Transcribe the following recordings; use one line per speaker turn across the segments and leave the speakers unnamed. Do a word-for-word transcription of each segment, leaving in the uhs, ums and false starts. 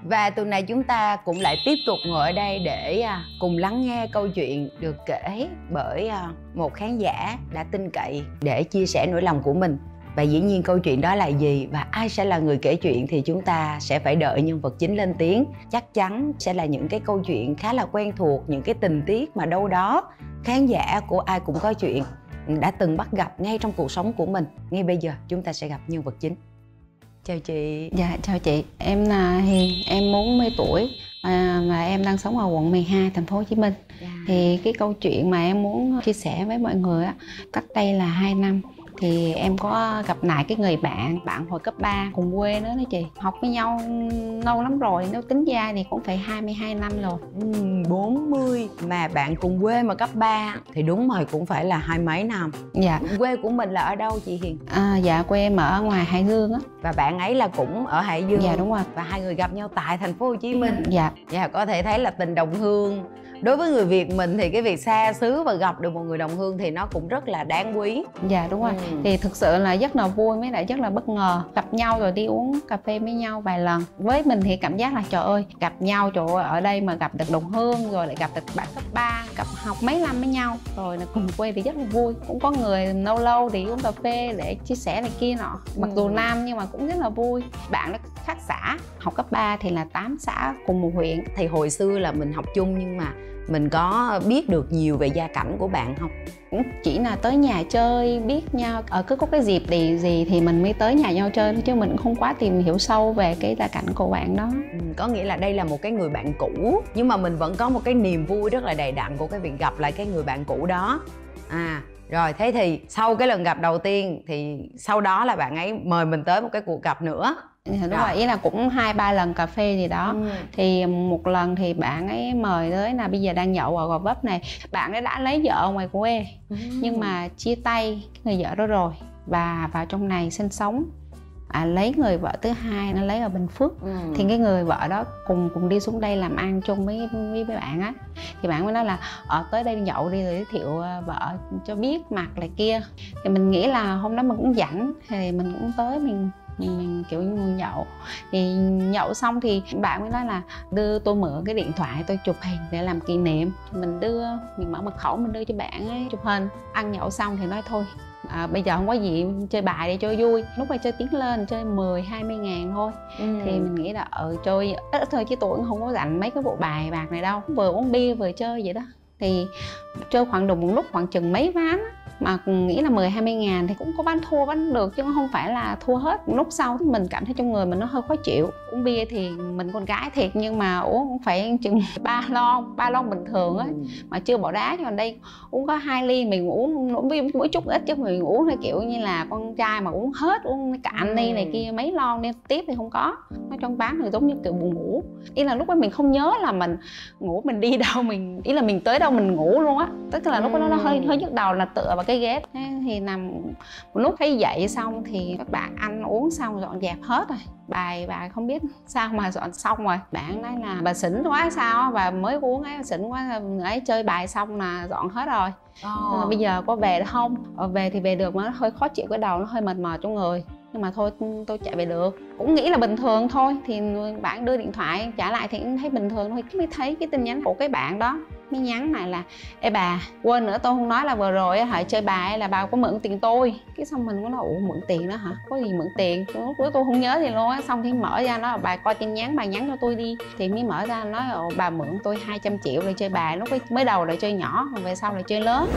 Và tuần này chúng ta cũng lại tiếp tục ngồi ở đây để cùng lắng nghe câu chuyện được kể bởi một khán giả đã tin cậy để chia sẻ nỗi lòng của mình. Và dĩ nhiên câu chuyện đó là gì và ai sẽ là người kể chuyện thì chúng ta sẽ phải đợi nhân vật chính lên tiếng. Chắc chắn sẽ là những cái câu chuyện khá là quen thuộc, những cái tình tiết mà đâu đó khán giả của ai cũng có chuyện đã từng bắt gặp ngay trong cuộc sống của mình. Ngay bây giờ chúng ta sẽ gặp nhân vật chính. Chào chị.
Dạ chào chị, em là Hiền, em bốn mươi tuổi à, và em đang sống ở quận mười hai, thành phố Hồ Chí Minh. Yeah. Thì cái câu chuyện mà em muốn chia sẻ với mọi người á, cách đây là hai năm thì em có gặp lại cái người bạn bạn hồi cấp ba cùng quê nữa đó chị. Học với nhau lâu lắm rồi, nếu tính ra thì cũng phải hai mươi hai năm rồi.
Ừ, bốn mươi mà bạn cùng quê mà cấp ba thì đúng rồi, cũng phải là hai mấy năm.
Dạ.
Quê của mình là ở đâu chị Hiền?
À, dạ quê em ở ngoài Hải Dương á.
Và bạn ấy là cũng ở Hải Dương.
Dạ đúng rồi.
Và hai người gặp nhau tại thành phố Hồ Chí Minh.
Dạ.
Dạ, có thể thấy là tình đồng hương. Đối với người Việt mình thì cái việc xa xứ và gặp được một người đồng hương thì nó cũng rất là đáng quý.
Dạ đúng rồi. Ừ. Thì thực sự là rất là vui, mới lại rất là bất ngờ. Gặp nhau rồi đi uống cà phê với nhau vài lần. Với mình thì cảm giác là trời ơi, gặp nhau trời ơi, ở đây mà gặp được đồng hương, rồi lại gặp được bạn cấp ba, gặp học mấy năm với nhau, rồi là cùng quê thì rất là vui. Cũng có người lâu lâu thì uống cà phê để chia sẻ này kia nọ. Mặc dù ừ. nam nhưng mà cũng rất là vui. Bạn nó khác xã, học cấp ba thì là tám xã cùng một huyện.
Thì hồi xưa là mình học chung nhưng mà mình có biết được nhiều về gia cảnh của bạn không?
Cũng chỉ là tới nhà chơi, biết nhau, ở cứ có cái dịp thì gì thì mình mới tới nhà nhau chơi, chứ mình cũng không quá tìm hiểu sâu về cái gia cảnh của bạn đó.
Ừ, có nghĩa là đây là một cái người bạn cũ, nhưng mà mình vẫn có một cái niềm vui rất là đầy đặn của cái việc gặp lại cái người bạn cũ đó. À, rồi thế thì sau cái lần gặp đầu tiên thì sau đó là bạn ấy mời mình tới một cái cuộc gặp nữa.
Đúng rồi, ý là cũng hai ba lần cà phê gì đó. Ừ. Thì một lần thì bạn ấy mời tới là bây giờ đang nhậu ở Gò Vấp này. Bạn ấy đã lấy vợ ở ngoài quê. Ừ. Nhưng mà chia tay người vợ đó rồi và vào trong này sinh sống. À, lấy người vợ thứ hai nó lấy ở Bình Phước. Ừ. Thì cái người vợ đó cùng cùng đi xuống đây làm ăn chung với với, với bạn á. Thì bạn mới nói là ở tới đây nhậu đi rồi giới thiệu vợ cho biết mặt lại kia. Thì mình nghĩ là hôm đó mình cũng rảnh thì mình cũng tới mình mình, mình kiểu như ngồi nhậu. Thì nhậu xong thì bạn mới nói là đưa tôi mượn cái điện thoại tôi chụp hình để làm kỷ niệm. Mình đưa, mình mở mật khẩu mình đưa cho bạn ấy chụp hình. Ăn nhậu xong thì nói thôi à, bây giờ không có gì, chơi bài để cho vui. Lúc này chơi tiếng lên, chơi mười hai mươi ngàn thôi. Ừ. Thì mình nghĩ là ừ chơi ít thôi chứ tôi cũng không có rảnh mấy cái bộ bài bạc này đâu. Vừa uống bia vừa chơi vậy đó. Thì chơi khoảng được một lúc khoảng chừng mấy ván mà nghĩ là mười hai mươi ngàn thì cũng có bán thua bán được chứ không phải là thua hết. Lúc sau thì mình cảm thấy trong người mình nó hơi khó chịu. Uống bia thì mình con gái thiệt nhưng mà uống cũng phải chừng ba lon, ba lon bình thường á, mà chưa bỏ đá. Còn đây uống có hai ly mình uống mỗi chút ít chứ mình uống theo kiểu như là con trai mà uống hết, uống cạn ly này kia mấy lon đi tiếp thì không có. Nó trong bán thì giống như kiểu buồn ngủ. Ý là lúc đó mình không nhớ là mình ngủ mình đi đâu, mình ý là mình tới đâu mình ngủ luôn á. Tức là lúc đó nó hơi hơi nhức đầu là tựa vào cái ghế. Thế thì nằm một lúc thấy dậy xong thì các bạn ăn uống xong dọn dẹp hết rồi. Bài bà không biết sao mà dọn xong rồi. Bạn nói là bà xỉn quá sao, bà mới uống ấy, xỉn quá ấy, chơi bài xong là dọn hết rồi. Oh. Bây giờ có về không? Ờ, về thì về được mà nó hơi khó chịu, cái đầu nó hơi mệt mỏi trong người. Nhưng mà thôi tôi chạy về được. Cũng nghĩ là bình thường thôi. Thì bạn đưa điện thoại trả lại thì cũng thấy bình thường thôi. Mới thấy cái tin nhắn của cái bạn đó mới nhắn này là: ê bà, quên nữa tôi không nói là vừa rồi hãy chơi bài là bà có mượn tiền tôi. Cái xong mình có nói ủa mượn tiền đó hả? Có gì mượn tiền? Lúc đó tôi không nhớ gì luôn á. Xong thì mở ra nó là bà coi tin nhắn, bà nhắn cho tôi đi. Thì mới mở ra nói ồ bà mượn tôi hai trăm triệu để chơi bài. Lúc mới đầu là chơi nhỏ, còn về sau là chơi lớn.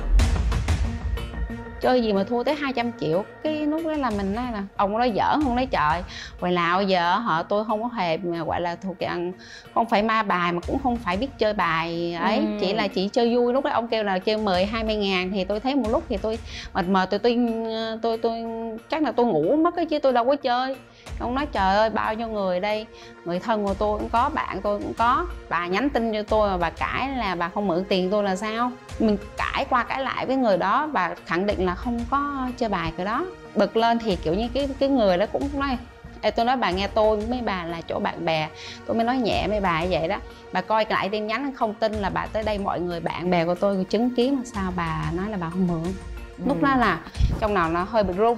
Chơi gì mà thua tới hai trăm triệu. Cái lúc đó là mình nói là ông nói giỡn không, nói trời hồi nào giờ họ tôi không có hề gọi là thuộc dạng không phải ma bài mà cũng không phải biết chơi bài ấy. Ừ. Chỉ là chỉ chơi vui. Lúc đó ông kêu là chơi mười hai mươi ngàn thì tôi thấy một lúc thì tôi mệt mệt tôi tôi tôi tôi chắc là tôi ngủ mất cái chứ tôi đâu có chơi. Ông nói trời ơi bao nhiêu người đây, người thân của tôi cũng có, bạn tôi cũng có, bà nhắn tin cho tôi mà bà cãi là bà không mượn tiền tôi là sao. Mình cãi qua cãi lại với người đó, bà khẳng định là không có chơi bài cái đó. Bực lên thì kiểu như cái cái người đó cũng nói ê, tôi nói bà nghe tôi mấy bà là chỗ bạn bè, tôi mới nói nhẹ mấy bà như vậy đó. Bà coi lại tin nhắn không tin là bà tới đây mọi người bạn bè của tôi chứng kiến, sao bà nói là bà không mượn. Ừ. Lúc đó là trong nào nó hơi bị run rồi.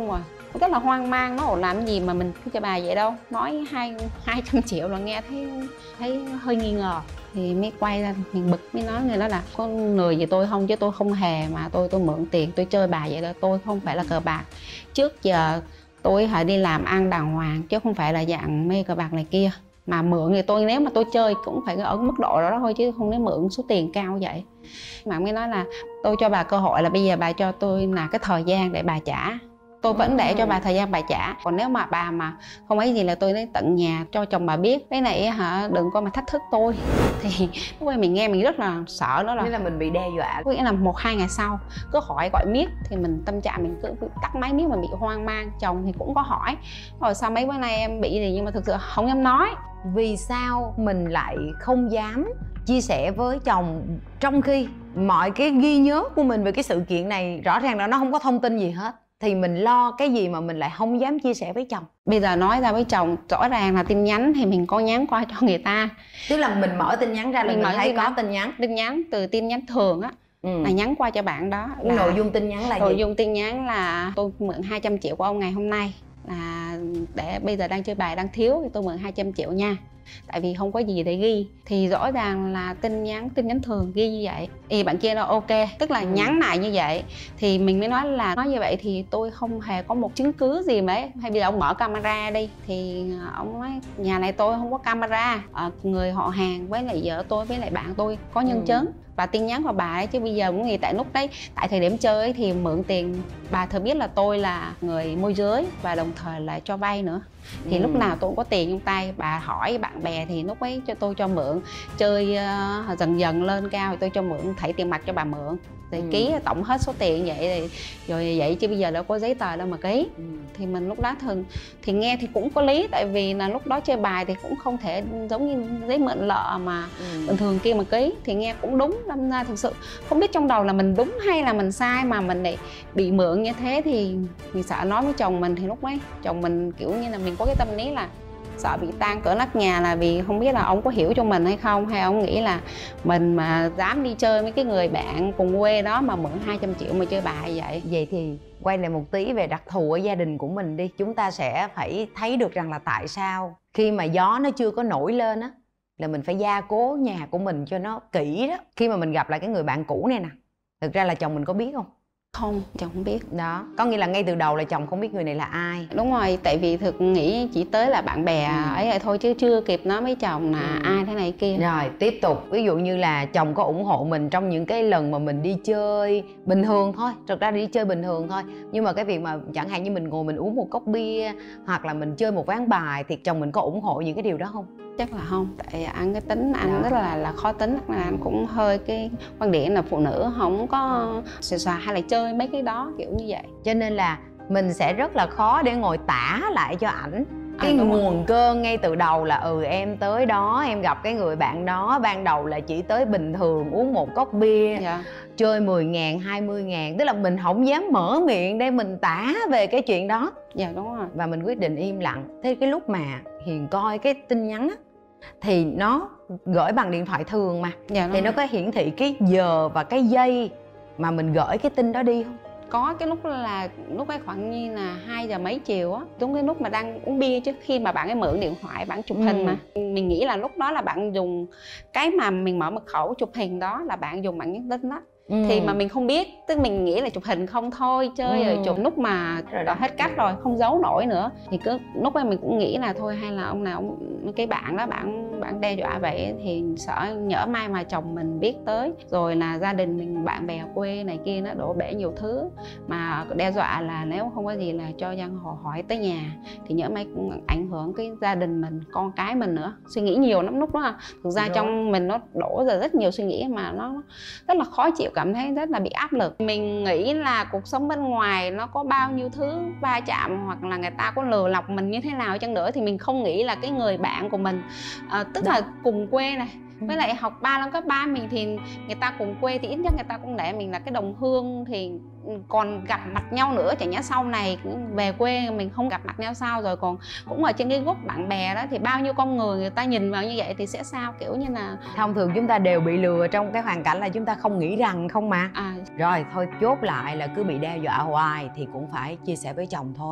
rất là hoang mang, nó làm cái gì mà mình cứ cho bà vậy đâu, nói hai hai trăm triệu là nghe thấy thấy hơi nghi ngờ. Thì mới quay ra mình bực, mới nói người đó là có người gì tôi không, chứ tôi không hề mà tôi tôi mượn tiền tôi chơi bà vậy đó, tôi không phải là cờ bạc. Trước giờ tôi phải đi làm ăn đàng hoàng chứ không phải là dạng mê cờ bạc này kia. Mà mượn thì tôi, nếu mà tôi chơi cũng phải ở mức độ đó thôi, chứ không nên mượn số tiền cao vậy. Mà mới nói là tôi cho bà cơ hội là bây giờ bà cho tôi là cái thời gian để bà trả, tôi vẫn để cho bà thời gian bà trả. Còn nếu mà bà mà không ấy gì là tôi đến tận nhà cho chồng bà biết. Cái này hả, đừng có mà thách thức tôi. Thì lúc ấy mình nghe mình rất là sợ đó, là
nghĩa là mình bị đe dọa.
có nghĩa là một hai ngày sau cứ hỏi gọi miết, thì mình tâm trạng mình cứ tắt máy miết, mà bị hoang mang. Chồng thì cũng có hỏi rồi sao mấy bữa nay em bị gì, nhưng mà thực sự không dám nói.
Vì sao mình lại không dám chia sẻ với chồng, trong khi mọi cái ghi nhớ của mình về cái sự kiện này rõ ràng là nó không có thông tin gì hết? Thì mình lo cái gì mà mình lại không dám chia sẻ với chồng?
Bây giờ nói ra với chồng rõ ràng là tin nhắn thì mình có nhắn qua cho người ta.
Tức là mình mở tin nhắn ra là mình, mình thấy có tin nhắn.
Tin nhắn từ tin nhắn thường á, ừ. là nhắn qua cho bạn đó. Là
nội dung tin nhắn là
nội
gì?
dung tin nhắn là tôi mượn hai trăm triệu của ông ngày hôm nay, là để bây giờ đang chơi bài đang thiếu thì tôi mượn hai trăm triệu nha, tại vì không có gì để ghi. Thì rõ ràng là tin nhắn tin nhắn thường ghi như vậy. Thì bạn kia nó ok, tức là ừ. nhắn lại như vậy. Thì mình mới nói là nói như vậy thì tôi không hề có một chứng cứ gì mấy, hay bây giờ ông mở camera đi. Thì ông nói nhà này tôi không có camera, à, người họ hàng với lại vợ tôi với lại bạn tôi có nhân ừ. chứng và tin nhắn của bà ấy. Chứ bây giờ cũng nghĩ tại lúc đấy, tại thời điểm chơi ấy, thì mượn tiền bà thừa biết là tôi là người môi giới và đồng thời là cho vay nữa. Thì ừ. lúc nào tôi cũng có tiền trong tay. Bà hỏi bạn bè thì lúc ấy cho tôi cho mượn, chơi uh, dần dần lên cao thì tôi cho mượn, thảy tiền mặt cho bà mượn. Thì ừ. ký tổng hết số tiền vậy thì rồi vậy, chứ bây giờ đâu có giấy tờ đâu mà ký. ừ. Thì mình lúc đó thường thì nghe thì cũng có lý, tại vì là lúc đó chơi bài thì cũng không thể giống như giấy mượn nợ mà ừ. bình thường kia mà ký. Thì nghe cũng đúng, đâm ra thực sự không biết trong đầu là mình đúng hay là mình sai mà mình lại bị mượn như thế. Thì mình sợ nói với chồng mình, thì lúc đấy chồng mình kiểu như là mình có cái tâm lý là sợ bị tan cửa nát nhà, là vì không biết là ông có hiểu cho mình hay không, hay ông nghĩ là mình mà dám đi chơi với cái người bạn cùng quê đó mà mượn hai trăm triệu mà chơi bài vậy.
Vậy thì quay lại một tí về đặc thù ở gia đình của mình đi. Chúng ta sẽ phải thấy được rằng là tại sao khi mà gió nó chưa có nổi lên á, là mình phải gia cố nhà của mình cho nó kỹ đó. Khi mà mình gặp lại cái người bạn cũ này nè, thực ra là chồng mình có biết không?
Không, chồng không biết.
Đó, có nghĩa là ngay từ đầu là chồng không biết người này là ai.
Đúng rồi, tại vì thực nghĩ chỉ tới là bạn bè ừ. ấy thôi, chứ chưa kịp nói với chồng là ừ. ai thế này kia.
Rồi, tiếp tục. Ví dụ như là chồng có ủng hộ mình trong những cái lần mà mình đi chơi bình thường thôi. Thực ra đi chơi bình thường thôi. Nhưng mà cái việc mà chẳng hạn như mình ngồi mình uống một cốc bia, hoặc là mình chơi một ván bài, thì chồng mình có ủng hộ những cái điều đó không?
Chắc là không, tại anh cái tính anh đó. rất là là khó tính, là anh cũng hơi cái quan điểm là phụ nữ không có xòa xòa hay là chơi mấy cái đó kiểu như vậy.
Cho nên là mình sẽ rất là khó để ngồi tả lại cho ảnh cái
à,
nguồn
rồi.
cơn ngay từ đầu là ừ em tới đó, em gặp cái người bạn đó, ban đầu là chỉ tới bình thường uống một cốc bia, dạ. chơi mười ngàn, hai mươi ngàn. Tức là mình không dám mở miệng để mình tả về cái chuyện đó.
Dạ đúng rồi.
Và mình quyết định im lặng. Thế cái lúc mà Hiền coi cái tin nhắn á, thì nó gửi bằng điện thoại thường mà, dạ, thì nó có hiển thị cái giờ và cái giây mà mình gửi cái tin đó đi không?
Có cái lúc là lúc ấy khoảng như là hai giờ mấy chiều á, đúng cái lúc mà đang uống bia, trước khi mà bạn ấy mượn điện thoại bạn chụp ừ. hình mà mình nghĩ là lúc đó là bạn dùng cái mà mình mở mật khẩu chụp hình đó là bạn dùng bạn nhắn tin đó. Ừ. Thì mà mình không biết, tức mình nghĩ là chụp hình không thôi, chơi ừ. rồi chụp lúc mà đã hết cách rồi không giấu nổi nữa, thì cứ lúc ấy mình cũng nghĩ là thôi hay là ông nào ông, cái bạn đó bạn bạn đe dọa vậy, thì sợ nhỡ mai mà chồng mình biết tới, rồi là gia đình mình bạn bè quê này kia nó đổ bể nhiều thứ, mà đe dọa là nếu không có gì là cho dân họ hỏi tới nhà, thì nhỡ mai cũng ảnh hưởng cái gia đình mình, con cái mình nữa. Suy nghĩ nhiều lắm lúc đó. Thực ra rồi. Trong mình nó đổ ra rất nhiều suy nghĩ mà nó rất là khó chịu, cảm thấy rất là bị áp lực. Mình nghĩ là cuộc sống bên ngoài nó có bao nhiêu thứ va chạm, hoặc là người ta có lừa lọc mình như thế nào chăng nữa, thì mình không nghĩ là cái người bạn của mình à, tức Đó. là cùng quê này, với lại học ba năm cấp ba mình, thì người ta cùng quê thì ít nhất người ta cũng để mình là cái đồng hương, thì còn gặp mặt nhau nữa. Chẳng nhẽ sau này về quê mình không gặp mặt nhau sao, rồi còn cũng ở trên cái group bạn bè đó thì bao nhiêu con người người ta nhìn vào như vậy thì sẽ sao, kiểu như là
thông thường chúng ta đều bị lừa trong cái hoàn cảnh là chúng ta không nghĩ rằng không mà à. Rồi thôi chốt lại là cứ bị đe dọa hoài thì cũng phải chia sẻ với chồng thôi.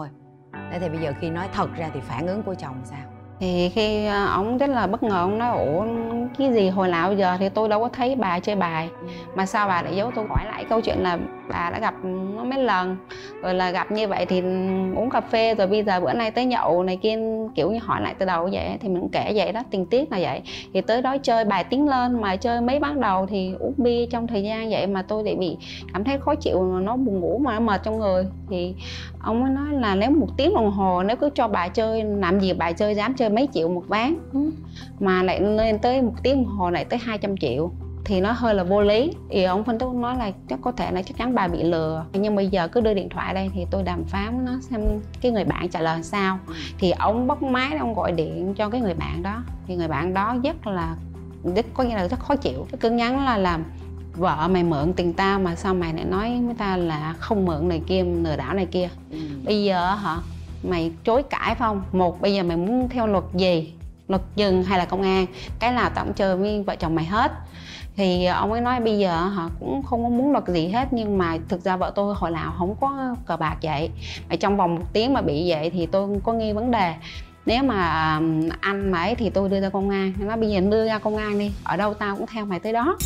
Thế thì bây giờ khi nói thật ra thì phản ứng của chồng sao?
Thì khi ổng rất là bất ngờ, ổng nói ủa cái gì hồi nào giờ thì tôi đâu có thấy bà chơi bài, mà sao bà lại giấu tôi. Hỏi lại câu chuyện là bà đã gặp nó mấy lần rồi, là gặp như vậy thì uống cà phê rồi bây giờ bữa nay tới nhậu này kia, kiểu như hỏi lại từ đầu vậy. Thì mình cũng kể vậy đó, tình tiết là vậy. Thì tới đó chơi bài tiến lên, mà chơi mấy ván đầu thì uống bia trong thời gian vậy mà tôi lại bị cảm thấy khó chịu, nó buồn ngủ mà nó mệt trong người. Thì ông mới nói là nếu một tiếng đồng hồ nếu cứ cho bà chơi, làm gì bà chơi dám chơi mấy triệu một ván, mà lại lên tới một tiếng đồng hồ lại tới hai trăm triệu thì nó hơi là vô lý. Thì ông phân tích nói là chắc có thể là chắc chắn bà bị lừa, nhưng bây giờ cứ đưa điện thoại đây thì tôi đàm phán với nó xem cái người bạn trả lời sao. Thì ông bóc máy, ông gọi điện cho cái người bạn đó, thì người bạn đó rất là có nghĩa là rất khó chịu, cái cứng nhắn là làm vợ mày mượn tiền tao mà sao mày lại nói với ta là không mượn này kia, lừa đảo này kia. ừ. Bây giờ hả mày chối cãi phải không? Một, bây giờ mày muốn theo luật gì, luật dừng hay là công an, cái nào tao cũng chơi với vợ chồng mày hết. Thì ông ấy nói bây giờ họ cũng không có muốn luật gì hết, nhưng mà thực ra vợ tôi hồi nào không có cờ bạc vậy, mà trong vòng một tiếng mà bị vậy thì tôi có nghi vấn đề. Nếu mà anh mà ấy thì tôi đưa ra công an. Nó bây giờ đưa ra công an đi, ở đâu tao cũng theo mày tới đó.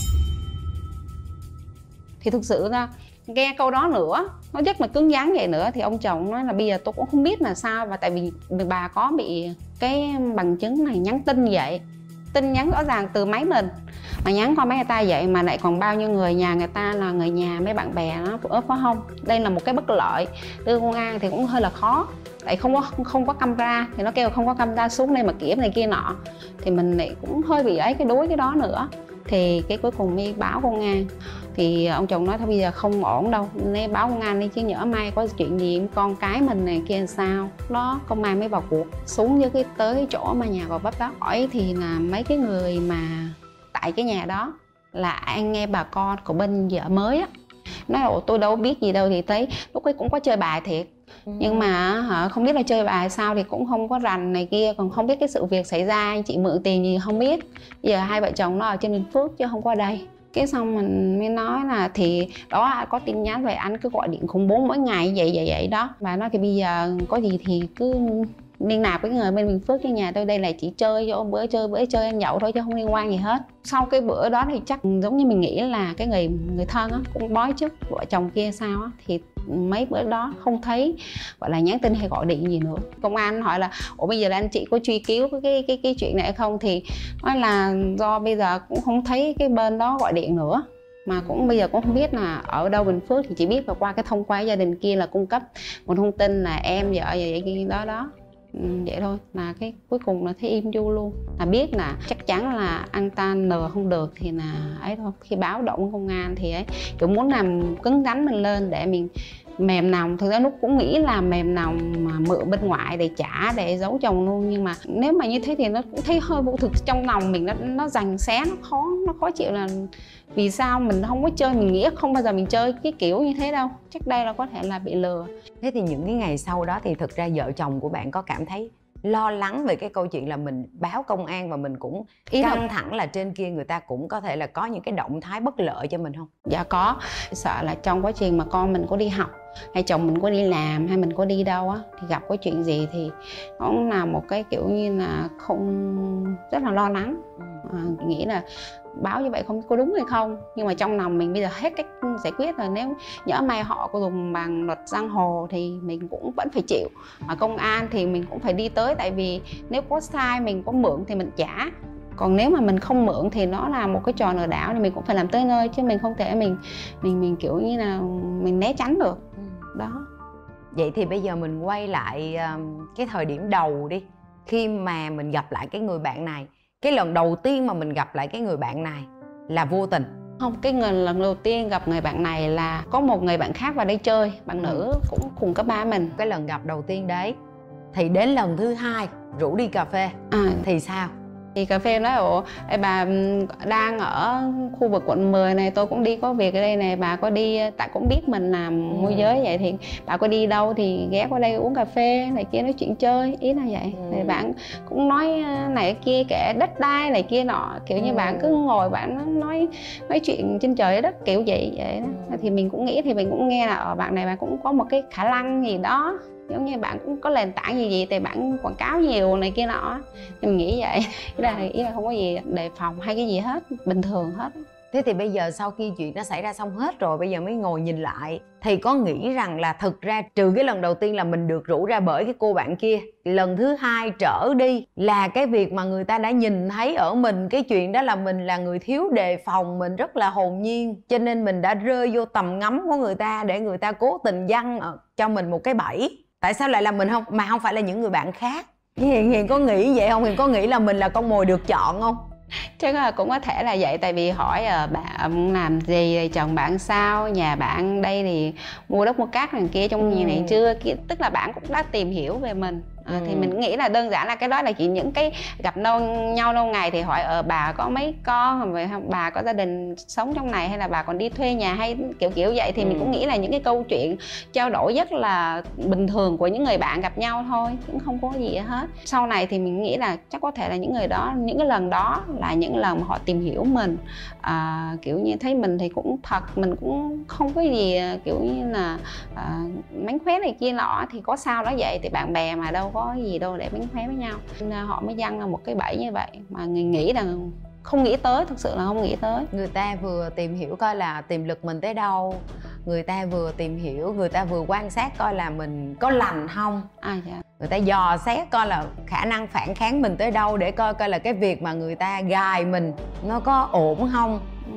Thì thực sự ra nghe câu đó nữa, nó rất là cứng rắn vậy nữa, thì ông chồng nói là bây giờ tôi cũng không biết là sao. Và tại vì bà có bị cái bằng chứng này nhắn tin vậy, tin nhắn rõ ràng từ máy mình mà nhắn qua máy người ta vậy, mà lại còn bao nhiêu người nhà người ta là người nhà mấy bạn bè nó ớt phải không? Đây là một cái bất lợi. Đưa công an thì cũng hơi là khó, tại không có không có camera, thì nó kêu không có camera xuống đây mà kiểm này kia nọ, thì mình lại cũng hơi bị ấy cái đối cái đó nữa. Thì cái cuối cùng mới báo công an. Thì ông chồng nói thôi bây giờ không ổn đâu, nên báo công an đi chứ nhỡ mai có chuyện gì con cái mình này kia sao. Đó công an mới vào cuộc, xuống với cái tới chỗ mà nhà Gò Vấp đó. Hỏi thì là mấy cái người mà tại cái nhà đó là anh nghe bà con của bên vợ mới á, nói ồ tôi đâu biết gì đâu. Thì thấy lúc ấy cũng có chơi bài thiệt, ừ. nhưng mà hả, không biết là chơi bài sao thì cũng không có rành này kia, còn không biết cái sự việc xảy ra anh chị mượn tiền gì không biết. Bây giờ hai vợ chồng nó ở trên Bình Phước chứ không có ở đây. Cái xong mình mới nói là thì đó có tin nhắn về anh cứ gọi điện khủng bố mỗi ngày vậy vậy vậy đó. Và nói thì bây giờ có gì thì cứ liên lạc với người bên Bình Phước, cái nhà tôi đây là chỉ chơi cho bữa chơi bữa chơi ăn nhậu thôi chứ không liên quan gì hết. Sau cái bữa đó thì chắc giống như mình nghĩ là cái người người thân á cũng bói trước vợ chồng kia sao á, thì mấy bữa đó không thấy gọi là nhắn tin hay gọi điện gì nữa. Công an hỏi là ủa bây giờ là anh chị có truy cứu cái cái cái chuyện này không, thì nói là do bây giờ cũng không thấy cái bên đó gọi điện nữa, mà cũng bây giờ cũng không biết là ở đâu Bình Phước, thì chỉ biết là qua cái thông qua gia đình kia là cung cấp một thông tin là em vợ vậy vậy đó đó. Ừ, vậy thôi, là cái cuối cùng là thấy im du luôn, là biết là chắc chắn là anh ta lừa không được thì là ấy thôi. Khi báo động công an thì ấy kiểu muốn làm cứng rắn mình lên để mình mềm lòng. Thực ra lúc cũng nghĩ là mềm lòng mà mượn bên ngoại để trả để giấu chồng luôn, nhưng mà nếu mà như thế thì nó cũng thấy hơi vô thực. Trong lòng mình nó nó giằng xé, nó khó nó khó chịu là vì sao mình không có chơi, mình nghĩ không bao giờ mình chơi cái kiểu như thế đâu, chắc đây là có thể là bị lừa.
Thế thì những cái ngày sau đó thì thực ra vợ chồng của bạn có cảm thấy lo lắng về cái câu chuyện là mình báo công an, và mình cũng ý căng là... thẳng là trên kia người ta cũng có thể là có những cái động thái bất lợi cho mình không?
Dạ có, sợ là trong quá trình mà con mình có đi học hay chồng mình có đi làm hay mình có đi đâu á, thì gặp cái chuyện gì thì nó cũng là một cái kiểu như là không, rất là lo lắng. À, nghĩ là báo như vậy không có đúng hay không, nhưng mà trong lòng mình bây giờ hết cách giải quyết rồi. Nếu nhỡ may họ có dùng bằng luật giang hồ thì mình cũng vẫn phải chịu, mà công an thì mình cũng phải đi tới, tại vì nếu có sai mình có mượn thì mình trả, còn nếu mà mình không mượn thì nó là một cái trò lừa đảo thì mình cũng phải làm tới nơi, chứ mình không thể mình mình mình kiểu như là mình né tránh được. Đó.
Vậy thì bây giờ mình quay lại cái thời điểm đầu đi, khi mà mình gặp lại cái người bạn này, cái lần đầu tiên mà mình gặp lại cái người bạn này là vô tình?
Không, cái người lần đầu tiên gặp người bạn này là có một người bạn khác vào đây chơi, bạn ừ. nữ cũng cùng cấp ba mình.
Cái lần gặp đầu tiên đấy, thì đến lần thứ hai rủ đi cà phê à. Thì sao?
Thì cà phê nói ủa bà đang ở khu vực quận mười này, tôi cũng đi có việc ở đây này, bà có đi, tại cũng biết mình làm ừ. môi giới vậy, thì bà có đi đâu thì ghé qua đây uống cà phê này kia nói chuyện chơi, ý là vậy. ừ. Thì bạn cũng nói này kia, kể đất đai này kia nọ, kiểu như ừ. bạn cứ ngồi bạn nói nói chuyện trên trời đất kiểu vậy vậy đó. ừ. Thì mình cũng nghĩ, thì mình cũng nghe là ở bạn này bạn cũng có một cái khả năng gì đó giống như bạn cũng có nền tảng gì gì thì bạn quảng cáo nhiều này kia nọ. Nhưng mình nghĩ vậy, ý là, ý là không có gì đề phòng hay cái gì hết, bình thường hết.
Thế thì bây giờ sau khi chuyện nó xảy ra xong hết rồi, bây giờ mới ngồi nhìn lại, thì có nghĩ rằng là thực ra trừ cái lần đầu tiên là mình được rủ ra bởi cái cô bạn kia, lần thứ hai trở đi là cái việc mà người ta đã nhìn thấy ở mình cái chuyện đó là mình là người thiếu đề phòng, mình rất là hồn nhiên, cho nên mình đã rơi vô tầm ngắm của người ta để người ta cố tình giăng cho mình một cái bẫy. Tại sao lại là mình không mà không phải là những người bạn khác? Hiền Hiền có nghĩ vậy không? Hiền có nghĩ là mình là con mồi được chọn không?
Chắc là cũng có thể là vậy, tại vì hỏi à, bạn làm gì, chồng bạn sao, nhà bạn đây thì mua đất mua cát này kia trong nhà này chưa, tức là bạn cũng đã tìm hiểu về mình. À, ừ. Thì mình nghĩ là đơn giản là cái đó là chỉ những cái gặp lâu, nhau lâu ngày thì hỏi ở bà có mấy con, rồi bà có gia đình sống trong này hay là bà còn đi thuê nhà hay kiểu kiểu vậy, thì ừ. mình cũng nghĩ là những cái câu chuyện trao đổi rất là bình thường của những người bạn gặp nhau thôi, cũng không có gì hết. Sau này thì mình nghĩ là chắc có thể là những người đó, những cái lần đó là những lần mà họ tìm hiểu mình, à, kiểu như thấy mình thì cũng thật, mình cũng không có gì kiểu như là à, mánh khóe này kia nọ, thì có sao đó vậy, thì bạn bè mà đâu có gì đâu để mánh khóe với nhau. Nên họ mới giăng ra một cái bẫy như vậy mà người nghĩ là không nghĩ tới, thực sự là không nghĩ tới.
Người ta vừa tìm hiểu coi là tiềm lực mình tới đâu, người ta vừa tìm hiểu, người ta vừa quan sát coi là mình có lành không.
À, dạ.
Người ta dò xét coi là khả năng phản kháng mình tới đâu, để coi coi là cái việc mà người ta gài mình nó có ổn không,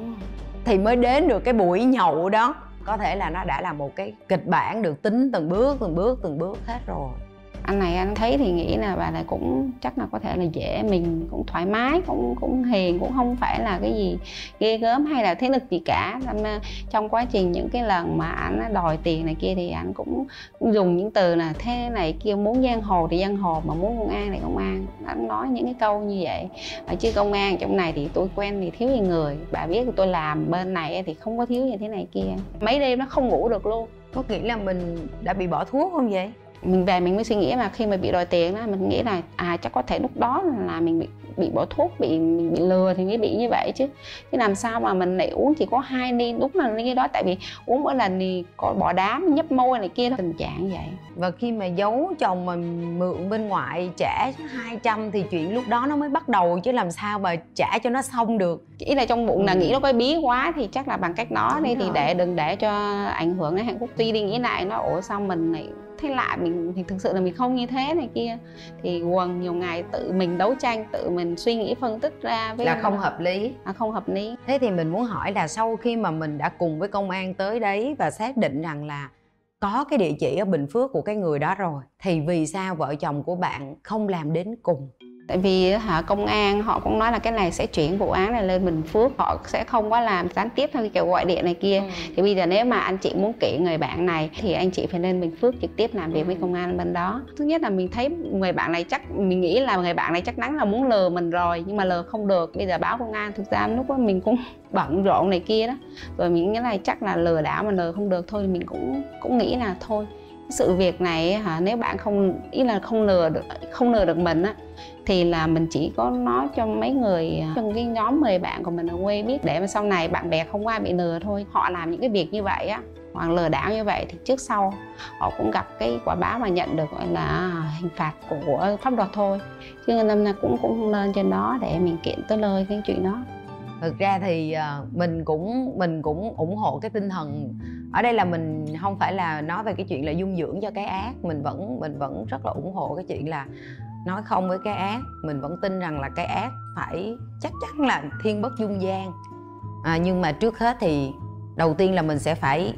thì mới đến được cái buổi nhậu đó. Có thể là nó đã là một cái kịch bản được tính từng bước từng bước từng bước hết rồi.
Anh này anh thấy thì nghĩ là bà này cũng chắc là có thể là dễ, mình cũng thoải mái, cũng cũng hiền, cũng không phải là cái gì ghê gớm hay là thế lực gì cả. Nên trong quá trình những cái lần mà anh đòi tiền này kia thì anh cũng, cũng dùng những từ là thế này kia, muốn giang hồ thì giang hồ, mà muốn công an thì công an. Anh nói những cái câu như vậy. Chứ công an trong này thì tôi quen thì thiếu gì người, bà biết tôi làm bên này thì không có thiếu như thế này kia. Mấy đêm nó không ngủ được luôn.
Có nghĩ là mình đã bị bỏ thuốc không vậy?
Mình về mình mới suy nghĩ, mà khi mà bị đòi tiền đó mình nghĩ là à chắc có thể lúc đó là mình bị bị bỏ thuốc, bị mình bị lừa thì mới bị như vậy chứ. Chứ làm sao mà mình lại uống chỉ có hai ly, đúng là cái đó, tại vì uống mỗi lần thì có bỏ đám, nhấp môi này kia, tình trạng vậy.
Và khi mà giấu chồng mà mượn bên ngoại trả hai trăm thì chuyện lúc đó nó mới bắt đầu, chứ làm sao mà trả cho nó xong được.
Chỉ là trong bụng là ừ. nghĩ nó có bí quá, thì chắc là bằng cách đó đi, thì để đừng để cho ảnh hưởng đến hạnh phúc. Tuy đi nghĩ lại nó ủa sao mình lại thấy lạ, mình thì thực sự là mình không như thế này kia, thì quần nhiều ngày tự mình đấu tranh, tự mình suy nghĩ phân tích ra với
là không hợp lý.
À, không hợp lý.
Thế thì mình muốn hỏi là sau khi mà mình đã cùng với công an tới đấy và xác định rằng là có cái địa chỉ ở Bình Phước của cái người đó rồi, thì vì sao vợ chồng của bạn không làm đến cùng?
Tại vì hả, công an họ cũng nói là cái này sẽ chuyển vụ án này lên Bình Phước, họ sẽ không có làm gián tiếp hay kiểu gọi điện này kia. ừ. Thì bây giờ nếu mà anh chị muốn kiện người bạn này thì anh chị phải lên Bình Phước trực tiếp làm việc ừ. với công an bên đó. Thứ nhất là mình thấy người bạn này chắc, mình nghĩ là người bạn này chắc chắn là muốn lừa mình rồi, nhưng mà lừa không được. Bây giờ báo công an, thực ra lúc đó mình cũng bận rộn này kia đó, rồi mình nghĩ là chắc là lừa đảo mà lừa không được thôi, thì mình cũng cũng nghĩ là thôi sự việc này hả, nếu bạn không, ý là không lừa được, không lừa được mình á, thì là mình chỉ có nói cho mấy người trong cái nhóm mười bạn của mình ở quê biết, để mà sau này bạn bè không ai bị lừa thôi. Họ làm những cái việc như vậy á, hoặc lừa đảo như vậy, thì trước sau họ cũng gặp cái quả báo mà nhận được gọi là hình phạt của pháp luật thôi. Chứ năm nay cũng cũng không lên trên đó để mình kiện tới lời cái chuyện đó.
Thực ra thì mình cũng mình cũng ủng hộ cái tinh thần ở đây, là mình không phải là nói về cái chuyện là dung dưỡng cho cái ác, mình vẫn mình vẫn rất là ủng hộ cái chuyện là nói không với cái ác. Mình vẫn tin rằng là cái ác phải chắc chắn là thiên bất dung gian. À, nhưng mà trước hết thì đầu tiên là mình sẽ phải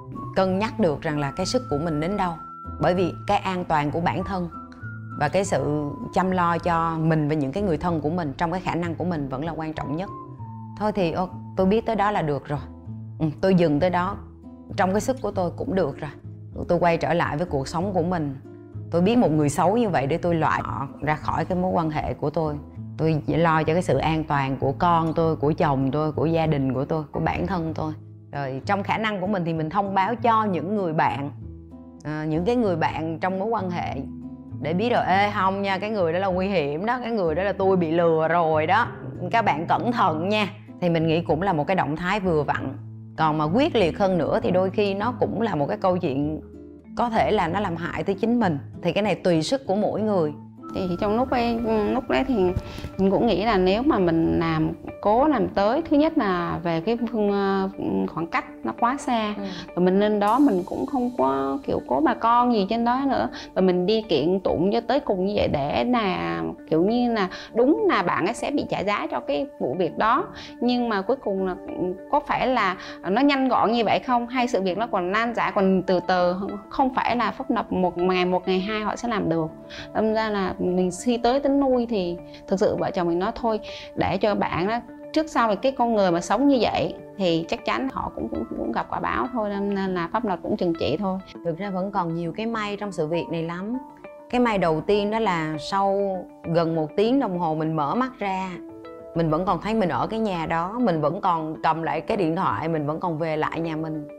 cân nhắc được rằng là cái sức của mình đến đâu, bởi vì cái an toàn của bản thân và cái sự chăm lo cho mình và những cái người thân của mình trong cái khả năng của mình vẫn là quan trọng nhất. Thôi thì ô, tôi biết tới đó là được rồi, ừ, tôi dừng tới đó, trong cái sức của tôi cũng được rồi. Tôi quay trở lại với cuộc sống của mình. Tôi biết một người xấu như vậy để tôi loại họ ra khỏi cái mối quan hệ của tôi. Tôi chỉ lo cho cái sự an toàn của con tôi, của chồng tôi, của gia đình của tôi, của bản thân tôi. Rồi trong khả năng của mình thì mình thông báo cho những người bạn, à, những cái người bạn trong mối quan hệ, để biết rồi, ê không nha, cái người đó là nguy hiểm đó, cái người đó là tôi bị lừa rồi đó, các bạn cẩn thận nha. Thì mình nghĩ cũng là một cái động thái vừa vặn. Còn mà quyết liệt hơn nữa thì đôi khi nó cũng là một cái câu chuyện có thể là nó làm hại tới chính mình. Thì cái này tùy sức của mỗi người.
Thì trong lúc ấy, lúc đấy thì mình cũng nghĩ là nếu mà mình làm cố làm tới, thứ nhất là về cái phương khoảng cách nó quá xa, ừ. và mình lên đó mình cũng không có kiểu cố bà con gì trên đó nữa, và mình đi kiện tụng cho tới cùng như vậy để là kiểu như là đúng là bạn ấy sẽ bị trả giá cho cái vụ việc đó, nhưng mà cuối cùng là có phải là nó nhanh gọn như vậy không, hay sự việc nó còn lan rã còn từ từ, không phải là pháp luật một ngày một ngày hai họ sẽ làm được. Đâm ra là mình khi tới tính nuôi thì thực sự vợ chồng mình nói thôi, để cho bạn đó trước sau thì cái con người mà sống như vậy thì chắc chắn họ cũng cũng, cũng gặp quả báo thôi, nên là pháp luật cũng trừng trị thôi.
Thực ra vẫn còn nhiều cái may trong sự việc này lắm. Cái may đầu tiên đó là sau gần một tiếng đồng hồ mình mở mắt ra, mình vẫn còn thấy mình ở cái nhà đó, mình vẫn còn cầm lại cái điện thoại, mình vẫn còn về lại nhà mình.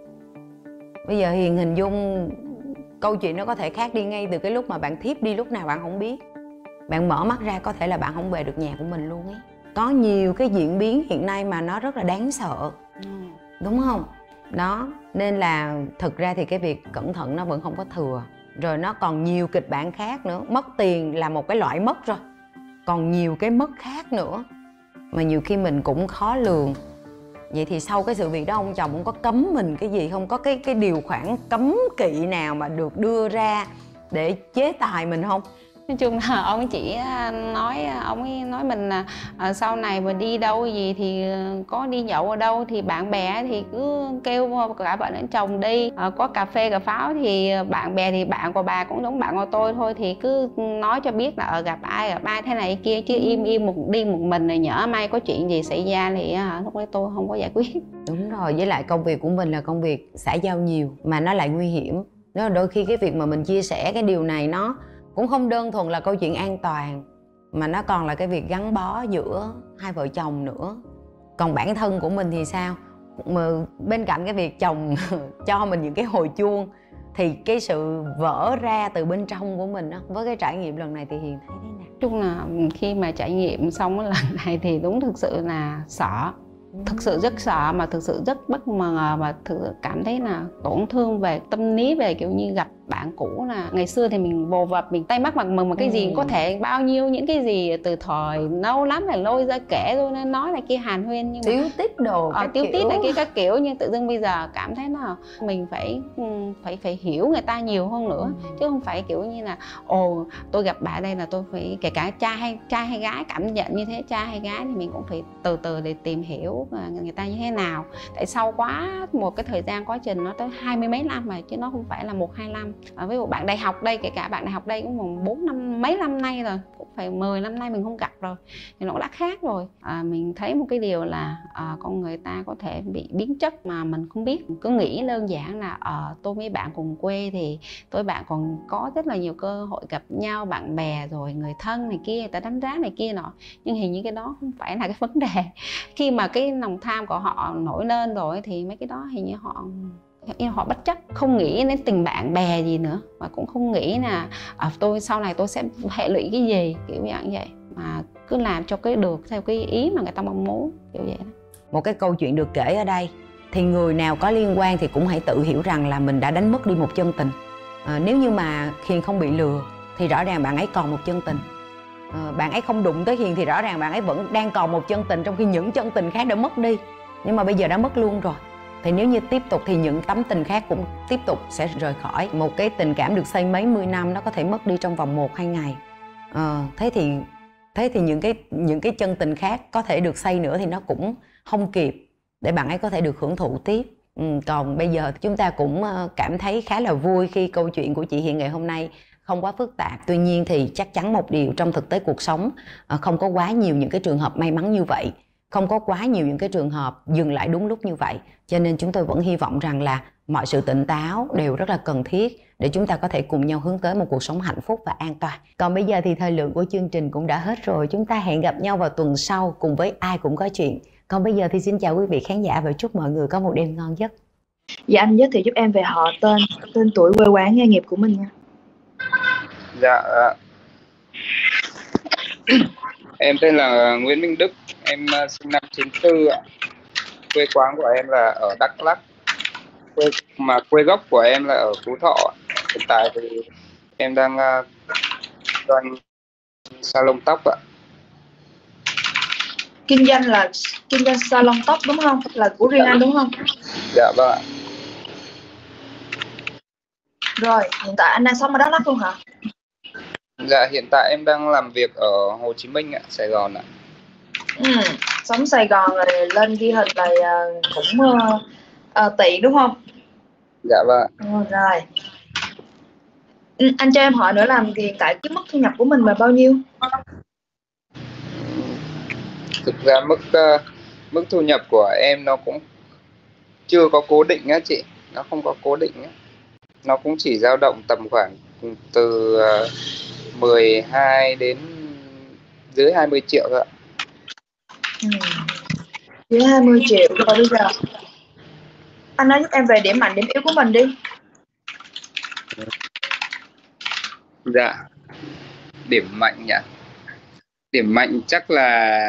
Bây giờ Hiền hình dung câu chuyện nó có thể khác đi ngay từ cái lúc mà bạn thiếp đi lúc nào bạn không biết. Bạn mở mắt ra có thể là bạn không về được nhà của mình luôn ấy. Có nhiều cái diễn biến hiện nay mà nó rất là đáng sợ, ừ. đúng không? Đó, nên là thực ra thì cái việc cẩn thận nó vẫn không có thừa. Rồi nó còn nhiều kịch bản khác nữa. Mất tiền là một cái loại mất rồi, còn nhiều cái mất khác nữa mà nhiều khi mình cũng khó lường. Vậy thì sau cái sự việc đó ông chồng cũng có cấm mình cái gì không? Có cái cái điều khoản cấm kỵ nào mà được đưa ra để chế tài mình không?
Nói chung là ông chỉ nói, ông ấy nói mình là à, sau này mà đi đâu gì thì có đi nhậu ở đâu thì bạn bè thì cứ kêu cả vợ lẫn chồng đi, à, có cà phê cà pháo thì bạn bè thì bạn của bà cũng giống bạn của tôi thôi, thì cứ nói cho biết là ở gặp ai gặp ai thế này kia, chứ im im một đi một mình này nhỡ may có chuyện gì xảy ra thì à, lúc đấy tôi không có giải quyết.
Đúng rồi, với lại công việc của mình là công việc xã giao nhiều mà nó lại nguy hiểm. Nó đôi khi cái việc mà mình chia sẻ cái điều này nó cũng không đơn thuần là câu chuyện an toàn, mà nó còn là cái việc gắn bó giữa hai vợ chồng nữa. Còn bản thân của mình thì sao? Mà bên cạnh cái việc chồng cho mình những cái hồi chuông, thì cái sự vỡ ra từ bên trong của mình đó, với cái trải nghiệm lần này thì Hiền thấy thế nào?
Chung là khi mà trải nghiệm xong cái lần này thì đúng thực sự là sợ. Thực sự rất sợ, mà thực sự rất bất ngờ, và thực sự cảm thấy là tổn thương về tâm lý, về kiểu như gặp bạn cũ. Là ngày xưa thì mình vồ vập, mình tay mắt mặt mừng mà cái ừ. gì có thể bao nhiêu những cái gì từ thời lâu lắm là lôi ra kể rồi, nên nói là kia hàn huyên, nhưng mà
tiếu tít đồ
ờ, tiếu tít này kia các kiểu, nhưng tự dưng bây giờ cảm thấy là mình phải phải phải hiểu người ta nhiều hơn nữa, ừ. chứ không phải kiểu như là ồ tôi gặp bạn đây là tôi phải, kể cả trai hay trai hay gái cảm nhận như thế, trai hay gái thì mình cũng phải từ từ để tìm hiểu người ta như thế nào. Tại sau quá một cái thời gian quá trình nó tới hai mươi mấy năm mà, chứ nó không phải là một hai năm. À, ví dụ bạn đại học đây, kể cả bạn đại học đây cũng còn bốn năm mấy năm nay rồi, cũng phải mười năm nay mình không gặp rồi thì nó đã khác rồi. À, mình thấy một cái điều là à, con người ta có thể bị biến chất mà mình không biết. Cứ nghĩ đơn giản là à, tôi với bạn cùng quê thì tôi bạn còn có rất là nhiều cơ hội gặp nhau, bạn bè rồi người thân này kia, người ta đánh giá này kia nọ, nhưng hình như cái đó không phải là cái vấn đề. Khi mà cái lòng tham của họ nổi lên rồi thì mấy cái đó hình như họ họ bất chấp, không nghĩ đến tình bạn bè gì nữa, và cũng không nghĩ là à, tôi sau này tôi sẽ hệ lụy cái gì kiểu dạng vậy, mà cứ làm cho cái được theo cái ý mà người ta mong muốn kiểu vậy đó.
Một cái câu chuyện được kể ở đây thì người nào có liên quan thì cũng hãy tự hiểu rằng là mình đã đánh mất đi một chân tình. À, nếu như mà Hiền không bị lừa thì rõ ràng bạn ấy còn một chân tình. À, bạn ấy không đụng tới Hiền thì rõ ràng bạn ấy vẫn đang còn một chân tình, trong khi những chân tình khác đã mất đi, nhưng mà bây giờ đã mất luôn rồi. Thì nếu như tiếp tục thì những tấm tình khác cũng tiếp tục sẽ rời khỏi. Một cái tình cảm được xây mấy mươi năm nó có thể mất đi trong vòng một hai ngày. À, thế thì thế thì những cái những cái chân tình khác có thể được xây nữa thì nó cũng không kịp để bạn ấy có thể được hưởng thụ tiếp. Ừ, còn bây giờ chúng ta cũng cảm thấy khá là vui khi câu chuyện của chị Hiền ngày hôm nay không quá phức tạp. Tuy nhiên thì chắc chắn một điều, trong thực tế cuộc sống không có quá nhiều những cái trường hợp may mắn như vậy, không có quá nhiều những cái trường hợp dừng lại đúng lúc như vậy. Cho nên chúng tôi vẫn hy vọng rằng là mọi sự tỉnh táo đều rất là cần thiết để chúng ta có thể cùng nhau hướng tới một cuộc sống hạnh phúc và an toàn. Còn bây giờ thì thời lượng của chương trình cũng đã hết rồi. Chúng ta hẹn gặp nhau vào tuần sau cùng với Ai Cũng Có Chuyện. Còn bây giờ thì xin chào quý vị khán giả và chúc mọi người có một đêm ngon giấc.
Dạ, anh giới thiệu giúp em về họ, tên, tên tuổi, quê quán, nghề nghiệp của mình nha.
Dạ, em tên là Nguyễn Minh Đức, em sinh năm chín tư ạ. Quê quán của em là ở Đắk Lắk, quê mà quê gốc của em là ở Phú Thọ. Hiện tại thì em đang uh, doanh salon tóc ạ.
Kinh doanh là kinh doanh salon tóc đúng không? Là của riêng anh đúng không?
Dạ vâng ạ.
Rồi, hiện tại anh đang sống ở Đắk Lắk luôn hả?
Dạ hiện tại em đang làm việc ở Hồ Chí Minh ạ, Sài Gòn ạ.
Ừ, sống Sài Gòn rồi lên ghi hình là uh, cũng uh, uh, tiện đúng không?
Dạ vâng ạ.
Ừ, rồi. Ừ, anh cho em hỏi nữa là hiện tại cái mức thu nhập của mình là bao nhiêu?
Thực ra mức uh, mức thu nhập của em nó cũng chưa có cố định á chị, nó không có cố định á. Nó cũng chỉ dao động tầm khoảng từ uh, mười hai đến dưới hai mươi triệu thôi ạ.
Ừ. Dưới hai mươi triệu rồi bây giờ. Anh nói giúp em về điểm mạnh, điểm yếu của mình đi.
Dạ, điểm mạnh nhỉ? Điểm mạnh chắc là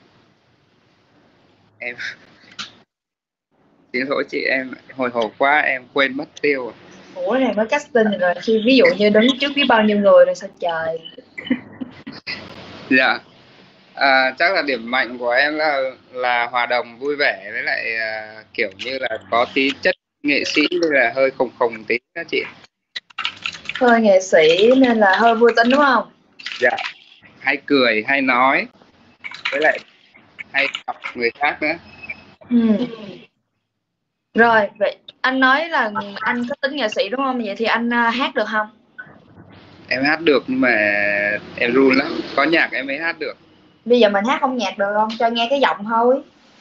em xin lỗi chị, em hồi hộp quá em quên mất tiêu.
Ủa này mới casting rồi, khi ví dụ như đứng trước biết bao nhiêu người rồi sao trời.
Dạ, à, chắc là điểm mạnh của em là là hòa đồng vui vẻ, với lại à, kiểu như là có tí chất nghệ sĩ nên là hơi khùng khùng tí đó chị.
Hơi nghệ sĩ nên là hơi vui tính đúng không?
Dạ, hay cười hay nói, với lại hay học người khác nữa.
Ừ. Rồi, vậy anh nói là anh có tính nghệ sĩ đúng không? Vậy thì anh uh, hát được không?
Em hát được nhưng mà em run lắm, có nhạc em mới hát được.
Bây giờ mình hát không nhạc được không? Cho nghe cái giọng thôi.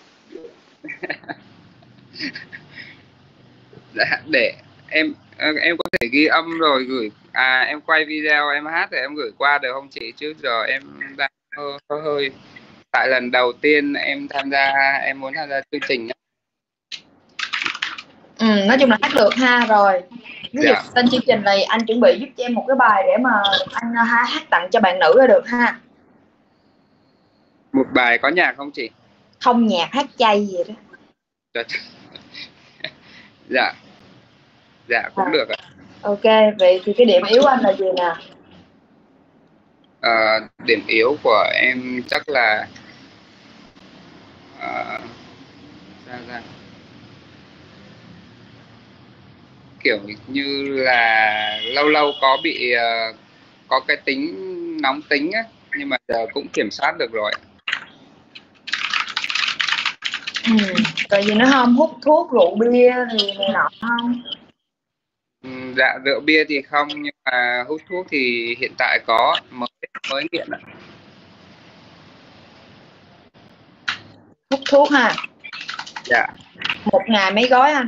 Dạ, để em em có thể ghi âm rồi gửi, à em quay video em hát để em gửi qua được không chị, chứ giờ em đang hơi hơi, hơi. Tại lần đầu tiên em tham gia, em muốn tham gia chương trình.
Ừ, nói chung là hát được ha. Rồi ví dụ
Dạ.
tên chương trình này anh chuẩn bị giúp cho em một cái bài để mà anh uh, hát tặng cho bạn nữ là được ha.
Một bài có nhạc không chị?
Không nhạc, hát chay vậy đó.
Dạ, dạ cũng
À,
được ạ.
ok, vậy thì cái điểm yếu anh là gì nè?
À, điểm yếu của em chắc là à, ra ra kiểu như là lâu lâu có bị uh, có cái tính nóng tính á, nhưng mà giờ cũng kiểm soát được rồi.
Ừ. Còn gì nữa không? Hút thuốc, rượu bia thì này nọ không?
Ừ, dạ rượu bia thì không, nhưng mà hút thuốc thì hiện tại có, mới mới nghiện ạ.
Hút thuốc ha.
Dạ,
Một ngày mấy gói anh?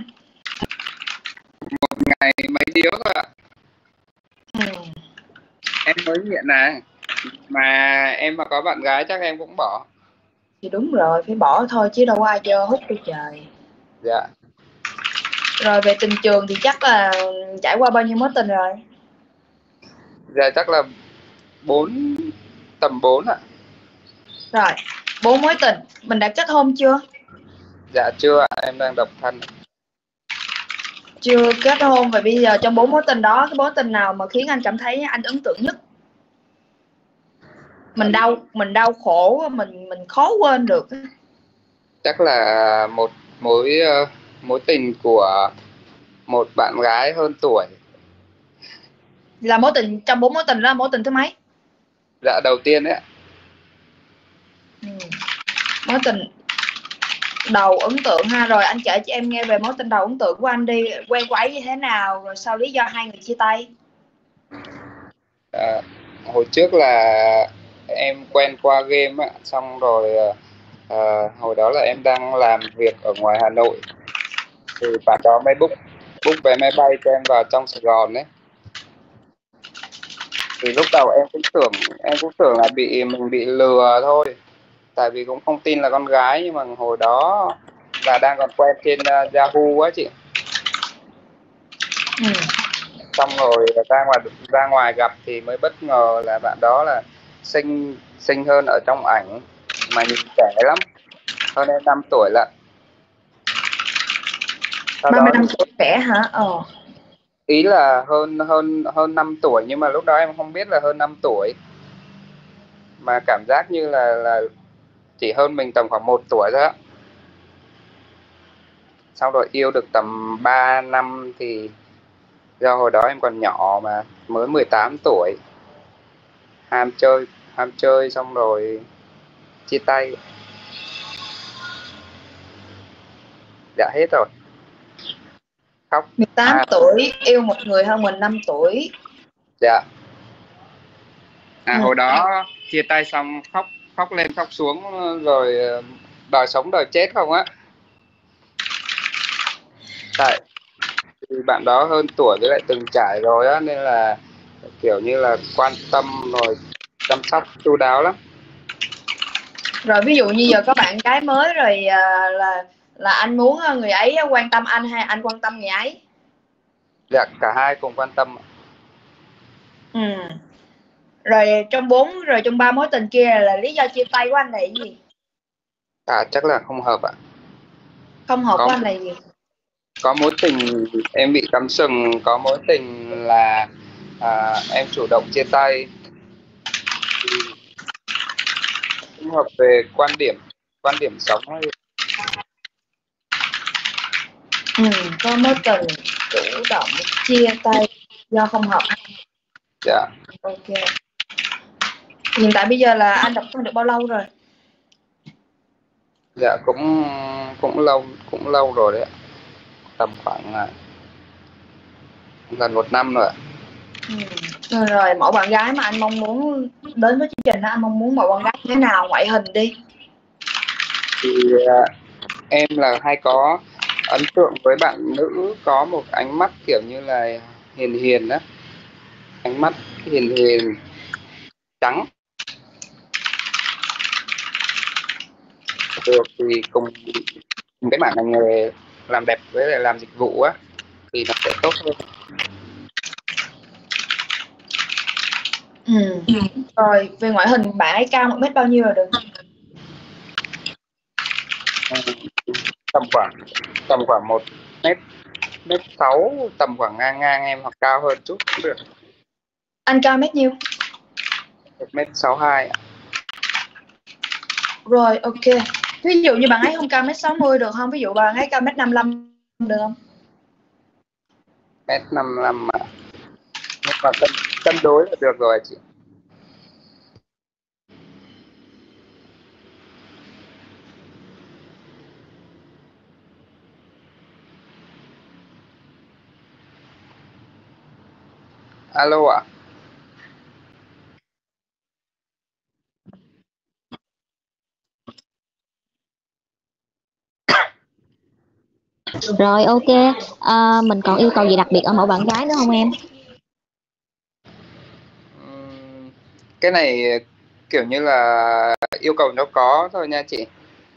ngày mấy điếu thôi ạ.
Ừ.
Em mới nghiện này, mà em mà có bạn gái chắc em cũng bỏ.
Thì đúng rồi, phải bỏ thôi chứ đâu có ai cho hút đâu trời.
Dạ.
Rồi về tình trường thì chắc là trải qua bao nhiêu mối tình rồi?
Dạ chắc là bốn, tầm bốn ạ.
Rồi, bốn mối tình, mình đã kết hôn chưa?
Dạ chưa ạ, em đang độc thân.
Chưa kết hôn. Và bây giờ trong bốn mối tình đó, cái mối tình nào mà khiến anh cảm thấy anh ấn tượng nhất? Mình đau, mình đau khổ, mình mình khó quên được.
Chắc là một mối uh, mối tình của một bạn gái hơn tuổi.
Là mối tình, trong bốn mối tình đó là mối tình thứ mấy?
Dạ đầu tiên đấy ạ.
Ừ. Mối tình đầu ấn tượng ha. Rồi anh kể cho em nghe về mối tình đầu ấn tượng của anh đi. Quen của ấy như thế nào, rồi sau lý do hai người chia tay?
À, hồi trước là em quen qua game ạ, xong rồi à, hồi đó là em đang làm việc ở ngoài Hà Nội, thì bạn đó mới book book vé máy bay cho em vào trong Sài Gòn đấy. Thì lúc đầu em cũng tưởng em cũng tưởng là bị mình bị lừa thôi, tại vì cũng không tin là con gái, nhưng mà hồi đó là đang còn quen trên uh, Yahoo á chị.
Ừ.
Xong rồi ra ngoài ra ngoài gặp thì mới bất ngờ là bạn đó là xinh xinh hơn ở trong ảnh, mà nhìn trẻ lắm, hơn em năm tuổi lận. Sau
ba mươi
đó
năm
thì
tuổi trẻ hả? Ờ.
ý là hơn hơn hơn năm tuổi, nhưng mà lúc đó em không biết là hơn năm tuổi, mà cảm giác như là là chỉ hơn mình tầm khoảng một tuổi thôi á. Sau rồi yêu được tầm ba năm thì do hồi đó em còn nhỏ mà, mới mười tám tuổi, ham chơi ham chơi xong rồi chia tay. Dạ hết rồi. Khóc.
mười tám
À,
tuổi yêu một người hơn mình năm tuổi.
dạ. À,
Ừ.
hồi đó chia tay xong khóc khóc lên khóc xuống, rồi đòi sống đòi chết không á. Tại vì bạn đó hơn tuổi với lại từng trải rồi á, nên là kiểu như là quan tâm rồi chăm sóc chu đáo lắm.
Rồi ví dụ như giờ có bạn gái mới rồi, à, là là anh muốn người ấy quan tâm anh hay anh quan tâm người ấy?
Dạ, cả hai cùng quan tâm.
Ừ. Rồi trong bốn rồi trong ba mối tình kia là lý do chia tay của anh là gì?
À, chắc là không hợp ạ.
Không hợp
Có
của anh là gì?
có mối tình em bị cắm sừng, có mối tình là à, em chủ động chia tay. Thì không hợp về quan điểm quan điểm sống ấy.
Ừ, có mối tình chủ động chia tay do không hợp.
Dạ.
Ok. Hiện tại bây giờ là anh độc thân được bao lâu rồi?
Dạ, cũng cũng lâu cũng lâu rồi đấy ạ. Tầm khoảng à, gần một năm rồi ạ.
Ừ. Rồi mẫu bạn gái mà anh mong muốn đến với chương trình đó, anh mong muốn mẫu bạn gái thế nào, ngoại hình đi?
Thì à, em là hay có ấn tượng với bạn nữ có một ánh mắt kiểu như là hiền hiền á, ánh mắt hiền hiền, trắng, được thì cùng, cùng cái mảng ngành nghề làm đẹp với lại làm dịch vụ á thì nó sẽ tốt hơn.
Ừ. Rồi về ngoại hình bạn ấy cao một mét bao nhiêu là được?
Ừ, tầm khoảng tầm khoảng một mét mét sáu, tầm khoảng ngang ngang em hoặc cao hơn chút cũng được.
Anh cao mét nhiêu?
Một mét sáu hai.
Rồi ok. Ví dụ như bạn ấy không cao mét sáu mươi được không? Ví dụ bạn ấy cao mét năm mươi lăm được không?
Mét năm năm mà, nhưng mà cân cân đối là được rồi chị. Alo ạ.
Rồi ok, à, mình còn yêu cầu gì đặc biệt ở mẫu bạn gái nữa không em?
Ừm, cái này kiểu như là yêu cầu nó có thôi nha chị.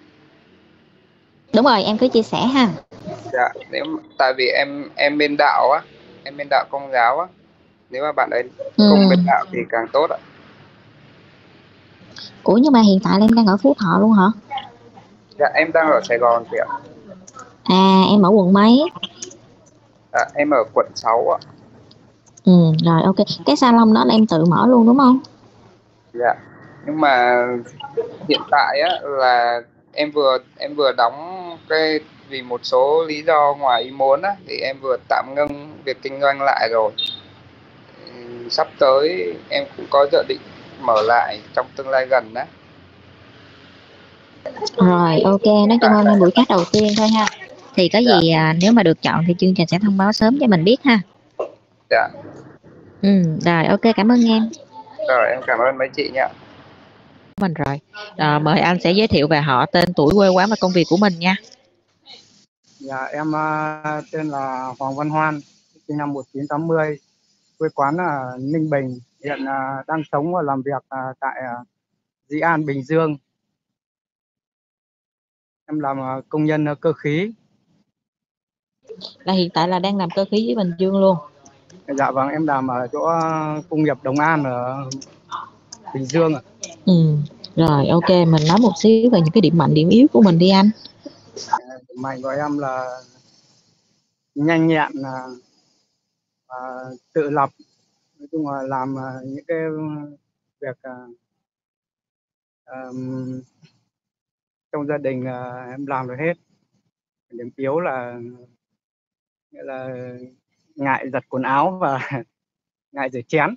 Đúng rồi, em cứ chia sẻ ha.
Dạ, nếu tại vì em em bên đạo á, em bên đạo Công giáo á, nếu mà bạn ấy
Ừ.
cùng bên đạo thì càng tốt ạ.
Ủa nhưng mà hiện tại là em đang ở Phú Thọ luôn hả?
Dạ, em đang ở Sài Gòn chị ạ.
À, em ở quận mấy?
Dạ, em ở quận sáu ạ.
Ừ, rồi ok. Cái salon đó là em tự mở luôn đúng không?
Dạ, nhưng mà hiện tại á là em vừa em vừa đóng cái, vì một số lý do ngoài ý muốn á thì em vừa tạm ngưng việc kinh doanh lại rồi. Ừ, sắp tới em cũng có dự định mở lại trong tương lai gần đó.
Rồi ok, nói chung hôm nay buổi chat đầu tiên thôi ha. Thì có
Dạ,
gì à, nếu mà được chọn thì chương trình sẽ thông báo sớm cho mình biết ha.
dạ.
Ừ, rồi ok, cảm ơn em.
Rồi, em cảm ơn mấy chị nha.
Mình rồi. À, mời anh sẽ giới thiệu về họ, tên, tuổi, quê quán và công việc của mình nha.
Dạ, em uh, tên là Hoàng Văn Hoan, sinh năm một nghìn chín trăm tám mươi, quê quán ở Ninh Bình, hiện uh, đang sống và làm việc uh, tại uh, Dĩ An, Bình Dương. Em làm uh, công nhân uh, cơ khí.
Là hiện tại là đang làm cơ khí với Bình Dương luôn.
Dạ vâng, em làm ở chỗ uh, công nghiệp Đồng An ở Bình Dương ạ.
Ừ. Rồi ok, mình nói một xíu về những cái điểm mạnh, điểm yếu của mình đi anh.
Điểm mạnh của em là nhanh nhẹn, uh, à, tự lập, nói chung là làm à, những cái việc à, ờm, trong gia đình à, em làm được hết. Điểm yếu là nghĩa là ngại giặt quần áo và ngại rửa chén.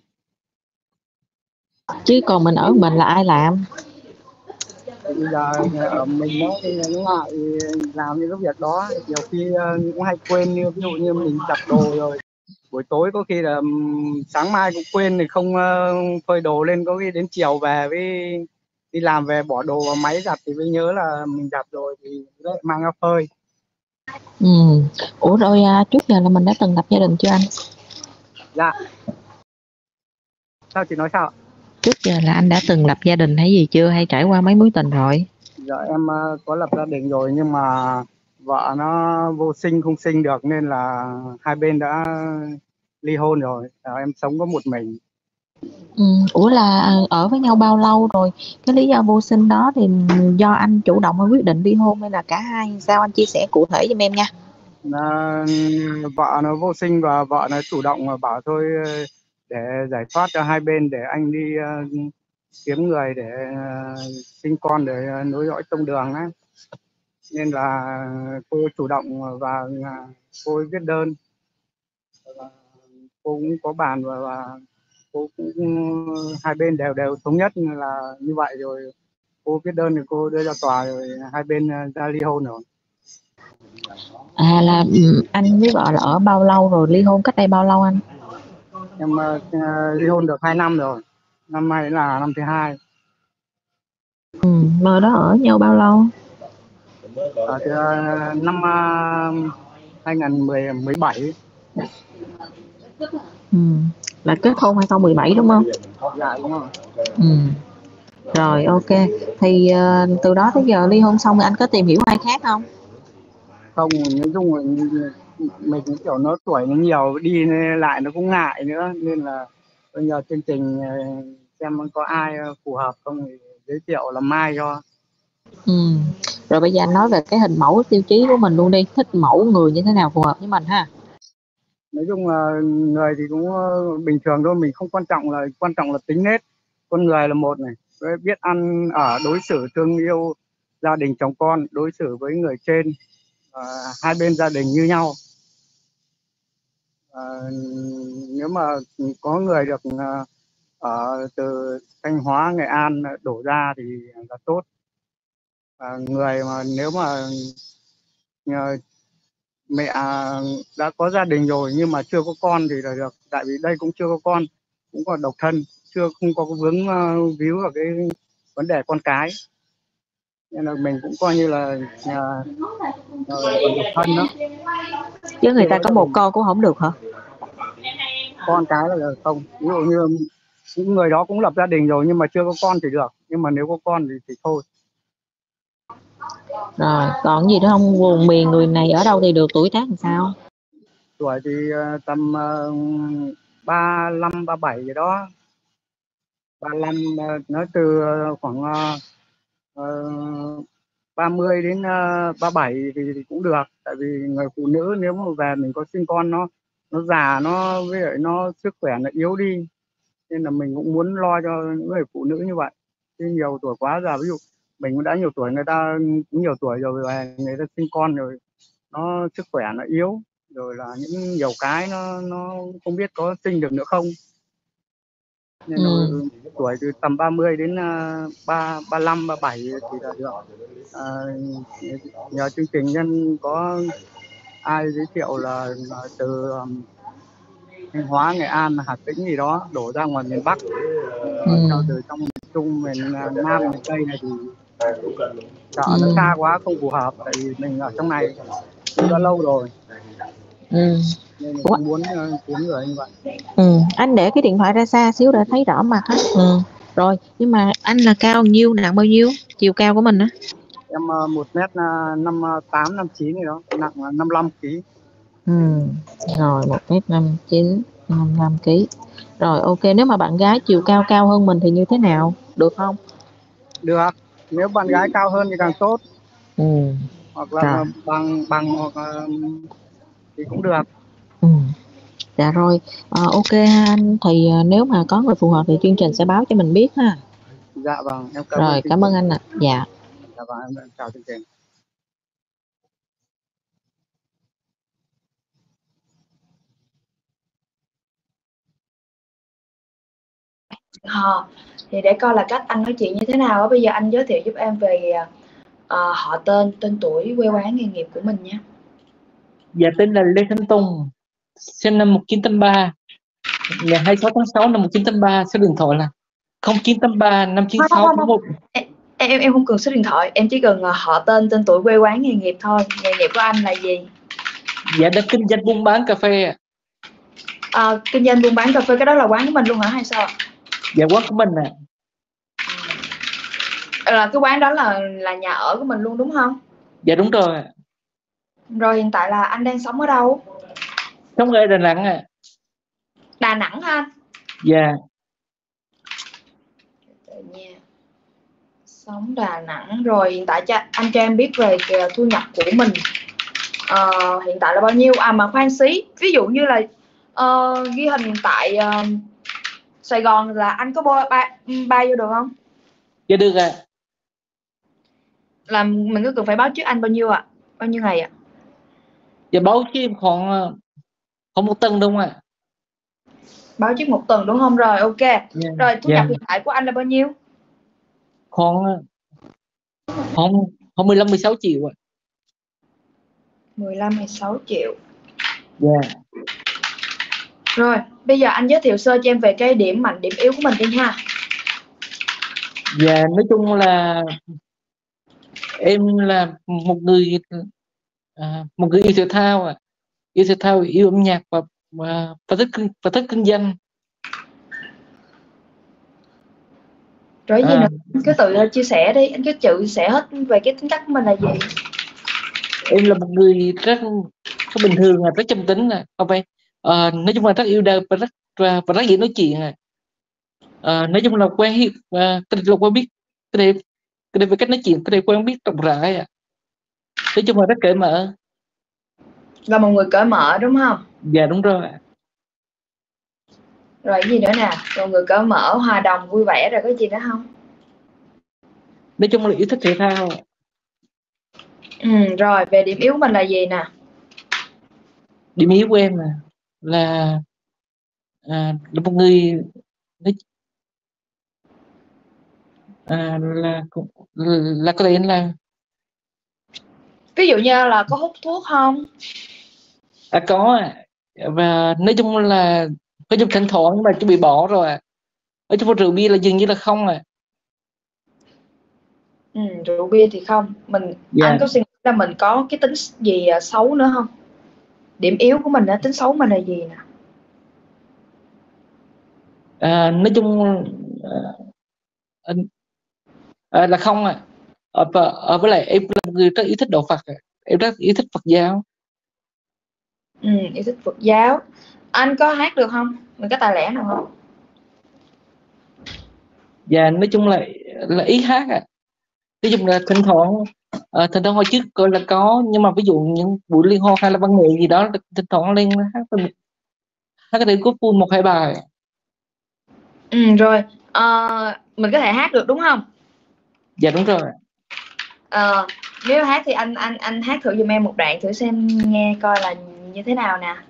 Chứ còn mình ở một mình là ai làm?
Thì bây giờ ở mình đó thì nó ngại làm những cái việc đó, nhiều khi ờ, cũng hay quên, như ví dụ như mình giặt đồ rồi buổi tối có khi là ừm, sáng mai cũng quên thì không ờ, phơi đồ lên, có khi đến chiều về với đi làm về bỏ đồ vào máy giặt thì mới nhớ là mình giặt rồi thì lại mang ra phơi.
Ừ. Ủa rồi à, trước giờ là mình đã từng lập gia đình chưa anh?
Dạ, sao chị nói sao ạ?
Trước giờ là anh đã từng lập gia đình hay gì chưa, hay trải qua mấy mối tình rồi?
Dạ em ờ, có lập gia đình rồi nhưng mà vợ nó vô sinh không sinh được nên là hai bên đã ly hôn rồi. Ờ, em sống có một mình.
Ừ. Ủa là à, ở với nhau bao lâu rồi? Cái lý do vô sinh đó thì do anh chủ động hay quyết định ly hôn hay là cả hai? Sao anh chia sẻ cụ thể giùm em nha.
Là vợ nó vô sinh và vợ nó chủ động mà bảo thôi ờ, để giải thoát cho hai bên, để anh đi ờ, kiếm người để ờ, sinh con để ờ, nối dõi tông đường á, nên là cô chủ động và ờ, cô ấy viết đơn và cô cũng có bàn và, và cô cũng hai bên đều đều thống nhất là như vậy rồi. Cô viết đơn thì cô đưa ra tòa rồi hai bên ờ, ra ly hôn rồi.
À là ừ, anh với vợ là ở bao lâu rồi, ly hôn cách đây bao lâu anh?
Em uh, ly hôn được hai năm rồi, năm nay là năm thứ hai.
Ừ. Mà đó ở nhau bao lâu?
Ở từ uh, năm uh, hai không một bảy.
Ừ. Là kết hôn hai không một bảy đúng không?
Dạ đúng rồi.
Ừ. Rồi ok. Thì uh, từ đó tới giờ ly hôn xong thì anh có tìm hiểu ai khác không?
Không, nói chung là mình cũng kiểu nó tuổi nó nhiều, đi lại nó cũng ngại nữa, nên là bây giờ chương trình uh, xem có ai phù hợp không thì giới thiệu làm mai cho.
Ừ. Rồi bây giờ anh nói về cái hình mẫu tiêu chí của mình luôn đi, thích mẫu người như thế nào phù hợp với mình ha.
Nói chung là người thì cũng uh, bình thường thôi, mình không quan trọng, là quan trọng là tính nết con người là một này, với biết ăn ở, đối xử thương yêu gia đình chồng con, đối xử với người trên, uh, hai bên gia đình như nhau. Uh, nếu mà có người được uh, ở từ Thanh Hóa, Nghệ An đổ ra thì là tốt. Uh, người mà nếu mà uh, mẹ đã có gia đình rồi nhưng mà chưa có con thì là được, tại vì đây cũng chưa có con, cũng còn độc thân, chưa không có vướng uh, víu vào cái vấn đề con cái, nên là mình cũng coi như là uh, uh, còn độc thân đó.
Chứ người
Chưa
ta
có
có
gia
một
đình,
con cũng không được hả?
con cái là không, ví dụ như những người đó cũng lập gia đình rồi nhưng mà chưa có con thì được, nhưng mà nếu có con thì thì thôi.
Rồi còn gì nữa không, vùng miền người này ở đâu thì được, tuổi tác làm sao?
Tuổi thì uh, tầm uh, ba lăm ba bảy gì đó. ba lăm uh, nó từ uh, khoảng uh, uh, ba mươi đến uh, ba bảy thì, thì cũng được, tại vì người phụ nữ nếu mà về mình có sinh con, nó nó già, nó với lại nó sức khỏe nó yếu đi, nên là mình cũng muốn lo cho những người phụ nữ như vậy. Chứ nhiều tuổi quá, già ví dụ mình cũng đã nhiều tuổi, người ta cũng nhiều tuổi rồi, về người ta sinh con rồi nó sức khỏe nó yếu, rồi là những nhiều cái nó nó không biết có sinh được nữa không, nên là
Ừ.
tuổi từ tầm ba mươi đến uh, ba ba lăm ba bảy thì là được. À, nhờ chương trình nhân có ai giới thiệu là, là từ um, Thanh Hóa, Nghệ An, Hà Tĩnh gì đó đổ ra ngoài miền Bắc,
Ừ.
cho từ trong miền Trung, miền uh, Nam, miền Tây này thì sợ nó
Ừ.
xa quá không phù hợp, tại vì mình ở trong này cũng đã lâu rồi
Ừ.
nên mình
Ủa?
cũng muốn uh, kiếm người như vậy.
Ừ. Anh để cái điện thoại ra xa xíu để thấy rõ mặt á. Ừ. Rồi nhưng mà anh là cao bao nhiêu, nặng bao nhiêu, chiều cao của mình á?
Em uh, một mét uh, năm tám năm chín gì đó, nặng uh, năm lăm ký.
Ừ. Rồi một mét năm chín, năm mươi lăm ký. Rồi ok, nếu mà bạn gái chiều cao cao hơn mình thì như thế nào, được không?
Được, nếu bạn gái cao hơn thì càng tốt,
Ừ.
hoặc là
Rồi.
bằng bằng hoặc là thì cũng được.
Ừ. Dạ rồi, ờ, ok ha anh. Thì ờ, nếu mà có người phù hợp thì chương trình sẽ báo cho mình biết ha.
Dạ vâng, em cảm ơn
Rồi,
chương
cảm ơn
trình.
anh ạ. Dạ.
Dạ vâng, em chào chương trình.
Ờ, thì để coi là cách anh nói chuyện như thế nào á. Bây giờ anh giới thiệu giúp em về ờ, họ tên, tên tuổi, quê quán, nghề nghiệp của mình nha.
Dạ tên là Lê Thanh Tùng, sinh năm một nghìn chín trăm tám mươi ba, ngày hai mươi sáu tháng sáu năm một nghìn chín trăm tám mươi ba, số điện thoại là không chín tám ba năm chín
Không không
sáu
không
tám
không.
một.
Em em em không cần số điện thoại, em chỉ cần ờ, họ tên, tên tuổi, quê quán, nghề nghiệp thôi. Nghề nghiệp của anh là gì?
Dạ đang kinh doanh buôn bán cà phê ạ.
Ờ, kinh doanh buôn bán cà phê, cái đó là quán của mình luôn hả hay sao ạ?
Dạ quán của mình ạ.
Là cái quán đó là là nhà ở của mình luôn đúng không?
Dạ đúng rồi ạ.
Rồi hiện tại là anh đang sống ở đâu?
Sống ở Đà Nẵng ạ.
Đà Nẵng hả anh?
Dạ.
Nha. Sống Đà Nẵng. Rồi hiện tại cho anh cho em biết về kìa, thu nhập của mình Ờ, hiện tại là bao nhiêu? À mà khoan xí, ví dụ như là ờ, ghi hình tại ờ, Sài Gòn là anh có bay bay, bay vô được không?
Dạ được ạ.
Là mình có cần phải báo trước anh bao nhiêu ạ? Bao nhiêu ngày ạ?
Dạ báo cho em khoảng ờ, khoảng một tuần đúng không ạ?
Báo trước một tuần đúng không? Rồi ok.
Dạ.
Rồi thu
Dạ.
nhập hiện tại của anh là bao nhiêu?
Khoảng ờ, khoảng khoảng mười lăm mười sáu triệu ạ.
mười lăm mười sáu triệu.
Dạ.
Rồi, bây giờ anh giới thiệu sơ cho em về cái điểm mạnh, điểm yếu của mình đi ha.
Dạ nói chung là em là một người à, một người yêu thể thao ạ. Yêu thể thao, yêu âm nhạc và và, và thích kinh- và thích kinh doanh.
Rồi cái gì
À,
nữa? Anh cứ tự chia sẻ đi, anh cứ chia sẻ hết về cái tính cách của mình là gì.
em là một người rất rất bình thường, là rất trầm tính, là không phải ờ, nói chung là rất yêu đời và rất và, và rất dễ nói chuyện à. Ờ, nói chung là quen hiểu uh, cái này là quen biết, cái này cái này về cách nói chuyện, cái này quen biết rộng rãi à. Nói chung là rất cởi mở.
Là một người cởi mở đúng không?
Dạ đúng rồi ạ.
Rồi cái gì nữa nè? Một người cởi mở, hòa đồng, vui vẻ, rồi có gì nữa không?
Nói chung là yêu thích thể thao ạ.
Ừ, rồi về điểm yếu của mình là gì nè?
Điểm yếu của em là là à, là một người nói, à, là cũng- là có thể là
Ví dụ như là có hút thuốc không?
à, có ạ. Và nói chung là có chung thỉnh thoảng nhưng mà chuẩn bị bỏ rồi ạ. Nói chung là rượu bia là dường như là không ạ.
Ừ, rượu bia thì không. Mình
Dạ.
anh có suy nghĩ là mình có cái tính gì à, xấu nữa không? Điểm yếu của mình á, tính xấu mình là gì nè?
À, nói chung à, à, là không ạ. À. Và à, với lại em là một người rất yêu thích đạo Phật ạ. Em rất yêu thích Phật giáo.
Ừ, yêu thích Phật giáo. Anh có hát được không? Mình có tài lẻ nào không?
Và nói chung là là ý hát ạ. Nói chung là thỉnh thoảng à, thỉnh thoảng hồi trước coi là có, nhưng mà ví dụ những buổi liên hoan hay là văn nghệ gì đó thỉnh thoảng lên hát thì hát có thể có vui một hai bài.
Ừ, rồi Ờ, mình có thể hát được đúng không?
Dạ đúng rồi.
Ờ, nếu hát thì anh anh anh hát thử giùm em một đoạn thử xem nghe coi là như thế nào nè.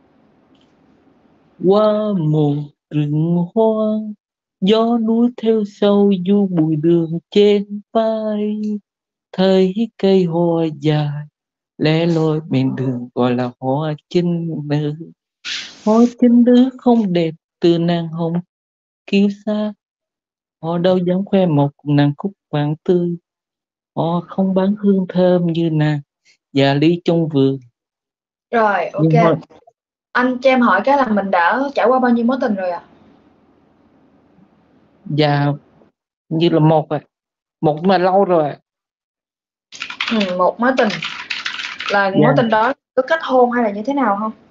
Qua một rừng hoa, gió núi theo sau du bụi đường trên vai, thấy cây hoa dài lẻ loi bên đường gọi là hoa chinh nữ. Hoa chinh nữ không đẹp từ nàng hồng kiêu sa, họ đâu dám khoe một nàng cúc vàng tươi, họ không bán hương thơm như nàng và ly trong vườn.
Rồi
Nhưng mà
ok. Anh cho em hỏi cái là mình đã trải qua bao nhiêu mối tình rồi ạ?
và như là một à, một mà lâu rồi à.
Ừ, một mối tình. Là
Dạ.
mối tình đó có kết hôn hay là như thế nào không?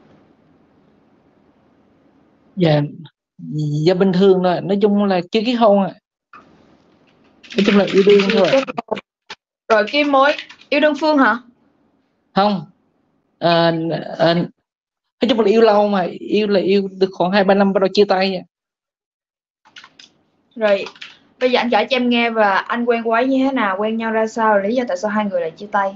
Dạ, dạ bình thường rồi, nói chung là chưa kết hôn à. Nói chung là yêu đương thôi à.
Rồi cái mối yêu đương phương hả?
Không à, à, nói chung là yêu lâu mà, yêu là yêu được khoảng hai ba năm bắt đầu chia tay à.
Rồi bây giờ anh kể cho em nghe và anh quen cô ấy như thế nào, quen nhau ra sao, lý do tại sao hai người lại chia tay.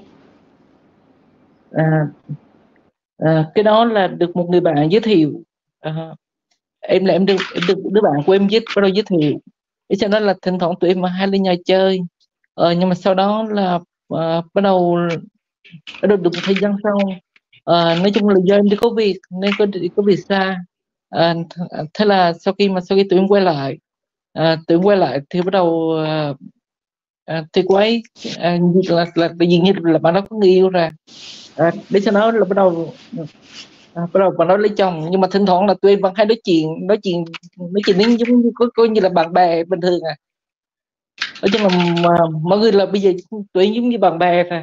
À, à, cái đó là được một người bạn giới thiệu. À, em là em được, em được đứa bạn của em giới bắt đầu giới thiệu, thế cho nên là thỉnh thoảng tụi em mà hay lên nhà chơi. Ờ, nhưng mà sau đó là à, bắt đầu bắt đầu được một thời gian sau, à, nói chung là do em đi có việc nên có đi có việc xa. À, th- thế là sau khi mà sau khi tụi em quay lại, à, tụi em quay lại thì bắt đầu à, à, thì cô ấy à, như là là tự nhiên như là bạn đó có người yêu rồi. À, để cho nó là bắt đầu à, bắt đầu bạn đó lấy chồng, nhưng mà thỉnh thoảng là tụi em vẫn hay nói chuyện nói chuyện nói chuyện đến giống như có coi như là bạn bè bình thường à. Nói chung là mà, mọi người là bây giờ tụi em giống như bạn bè rồi.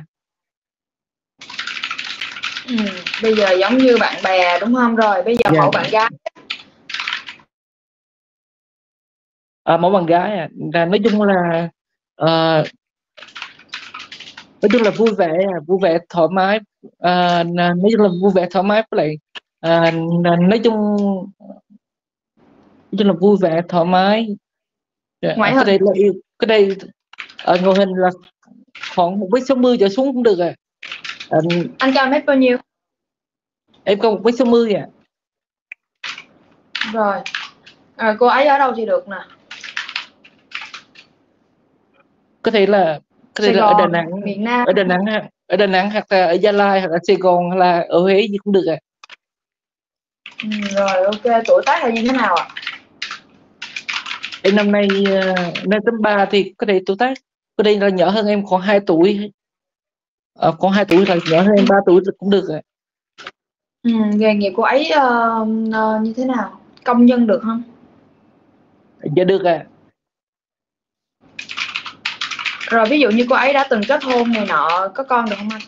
Ừ, bây giờ giống như bạn bè đúng không? Rồi bây giờ
Dạ.
mẫu bạn gái.
À, mẫu bạn gái à, là nói chung là à, nói chung là vui vẻ à, vui vẻ thoải mái. À, là- nói chung là vui vẻ thoải mái với lại à, là nói chung nói chung là vui vẻ thoải mái. Dạ,
Ngoại
cái
hình
đây là yêu cái đây ở ngoại hình là khoảng một mét sáu mươi trở xuống cũng được à. À,
anh cao mét bao nhiêu?
em có một mét sáu mươi à.
Rồi à, cô ấy ở đâu thì được nè?
Có thể là có thể
Sài
là ở Đà
Gòn,
Nẵng,
miền Nam.
ở Đà Nẵng ha- ở Đà Nẵng hoặc là ở Gia Lai hoặc là Sài Gòn hoặc là ở Huế gì cũng được à.
Ừ, rồi ok, tuổi tác là như thế nào ạ?
Em năm nay uh, năm tám ba thì có thể tuổi tác có thể là nhỏ hơn em khoảng hai tuổi. Ờ, khoảng hai tuổi là nhỏ hơn em ba tuổi cũng được à.
Ừ, nghề nghiệp cô ấy ờ, ờ, như thế nào? Công nhân được không?
Dạ được à.
Rồi ví dụ như cô ấy đã từng kết hôn này nọ, có con được không anh?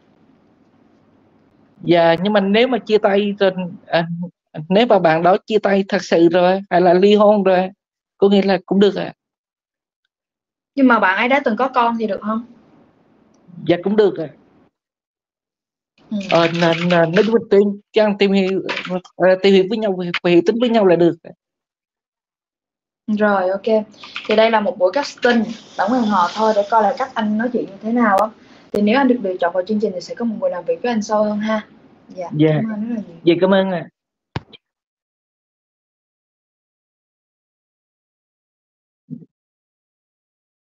Dạ nhưng mà nếu mà chia tay rồi à, nếu mà bạn đó chia tay thật sự rồi hay là ly hôn rồi có nghĩa là cũng được à.
Nhưng mà bạn ấy đã từng có con thì được không?
Dạ cũng được à.
Ừ.
Ờ, là, là, nói chung là tìm, chẳng tìm hiểu ờ, tìm hiểu với nhau về hiểu tính với nhau là được.
Rồi ok. Thì đây là một buổi casting tổng hẹn hò thôi để coi là cách anh nói chuyện như thế nào á. Thì nếu anh được lựa chọn vào chương trình thì sẽ có một buổi làm việc với anh sâu hơn ha. Dạ,
Dạ
cảm ơn rất là nhiều.
dạ cảm ơn ạ.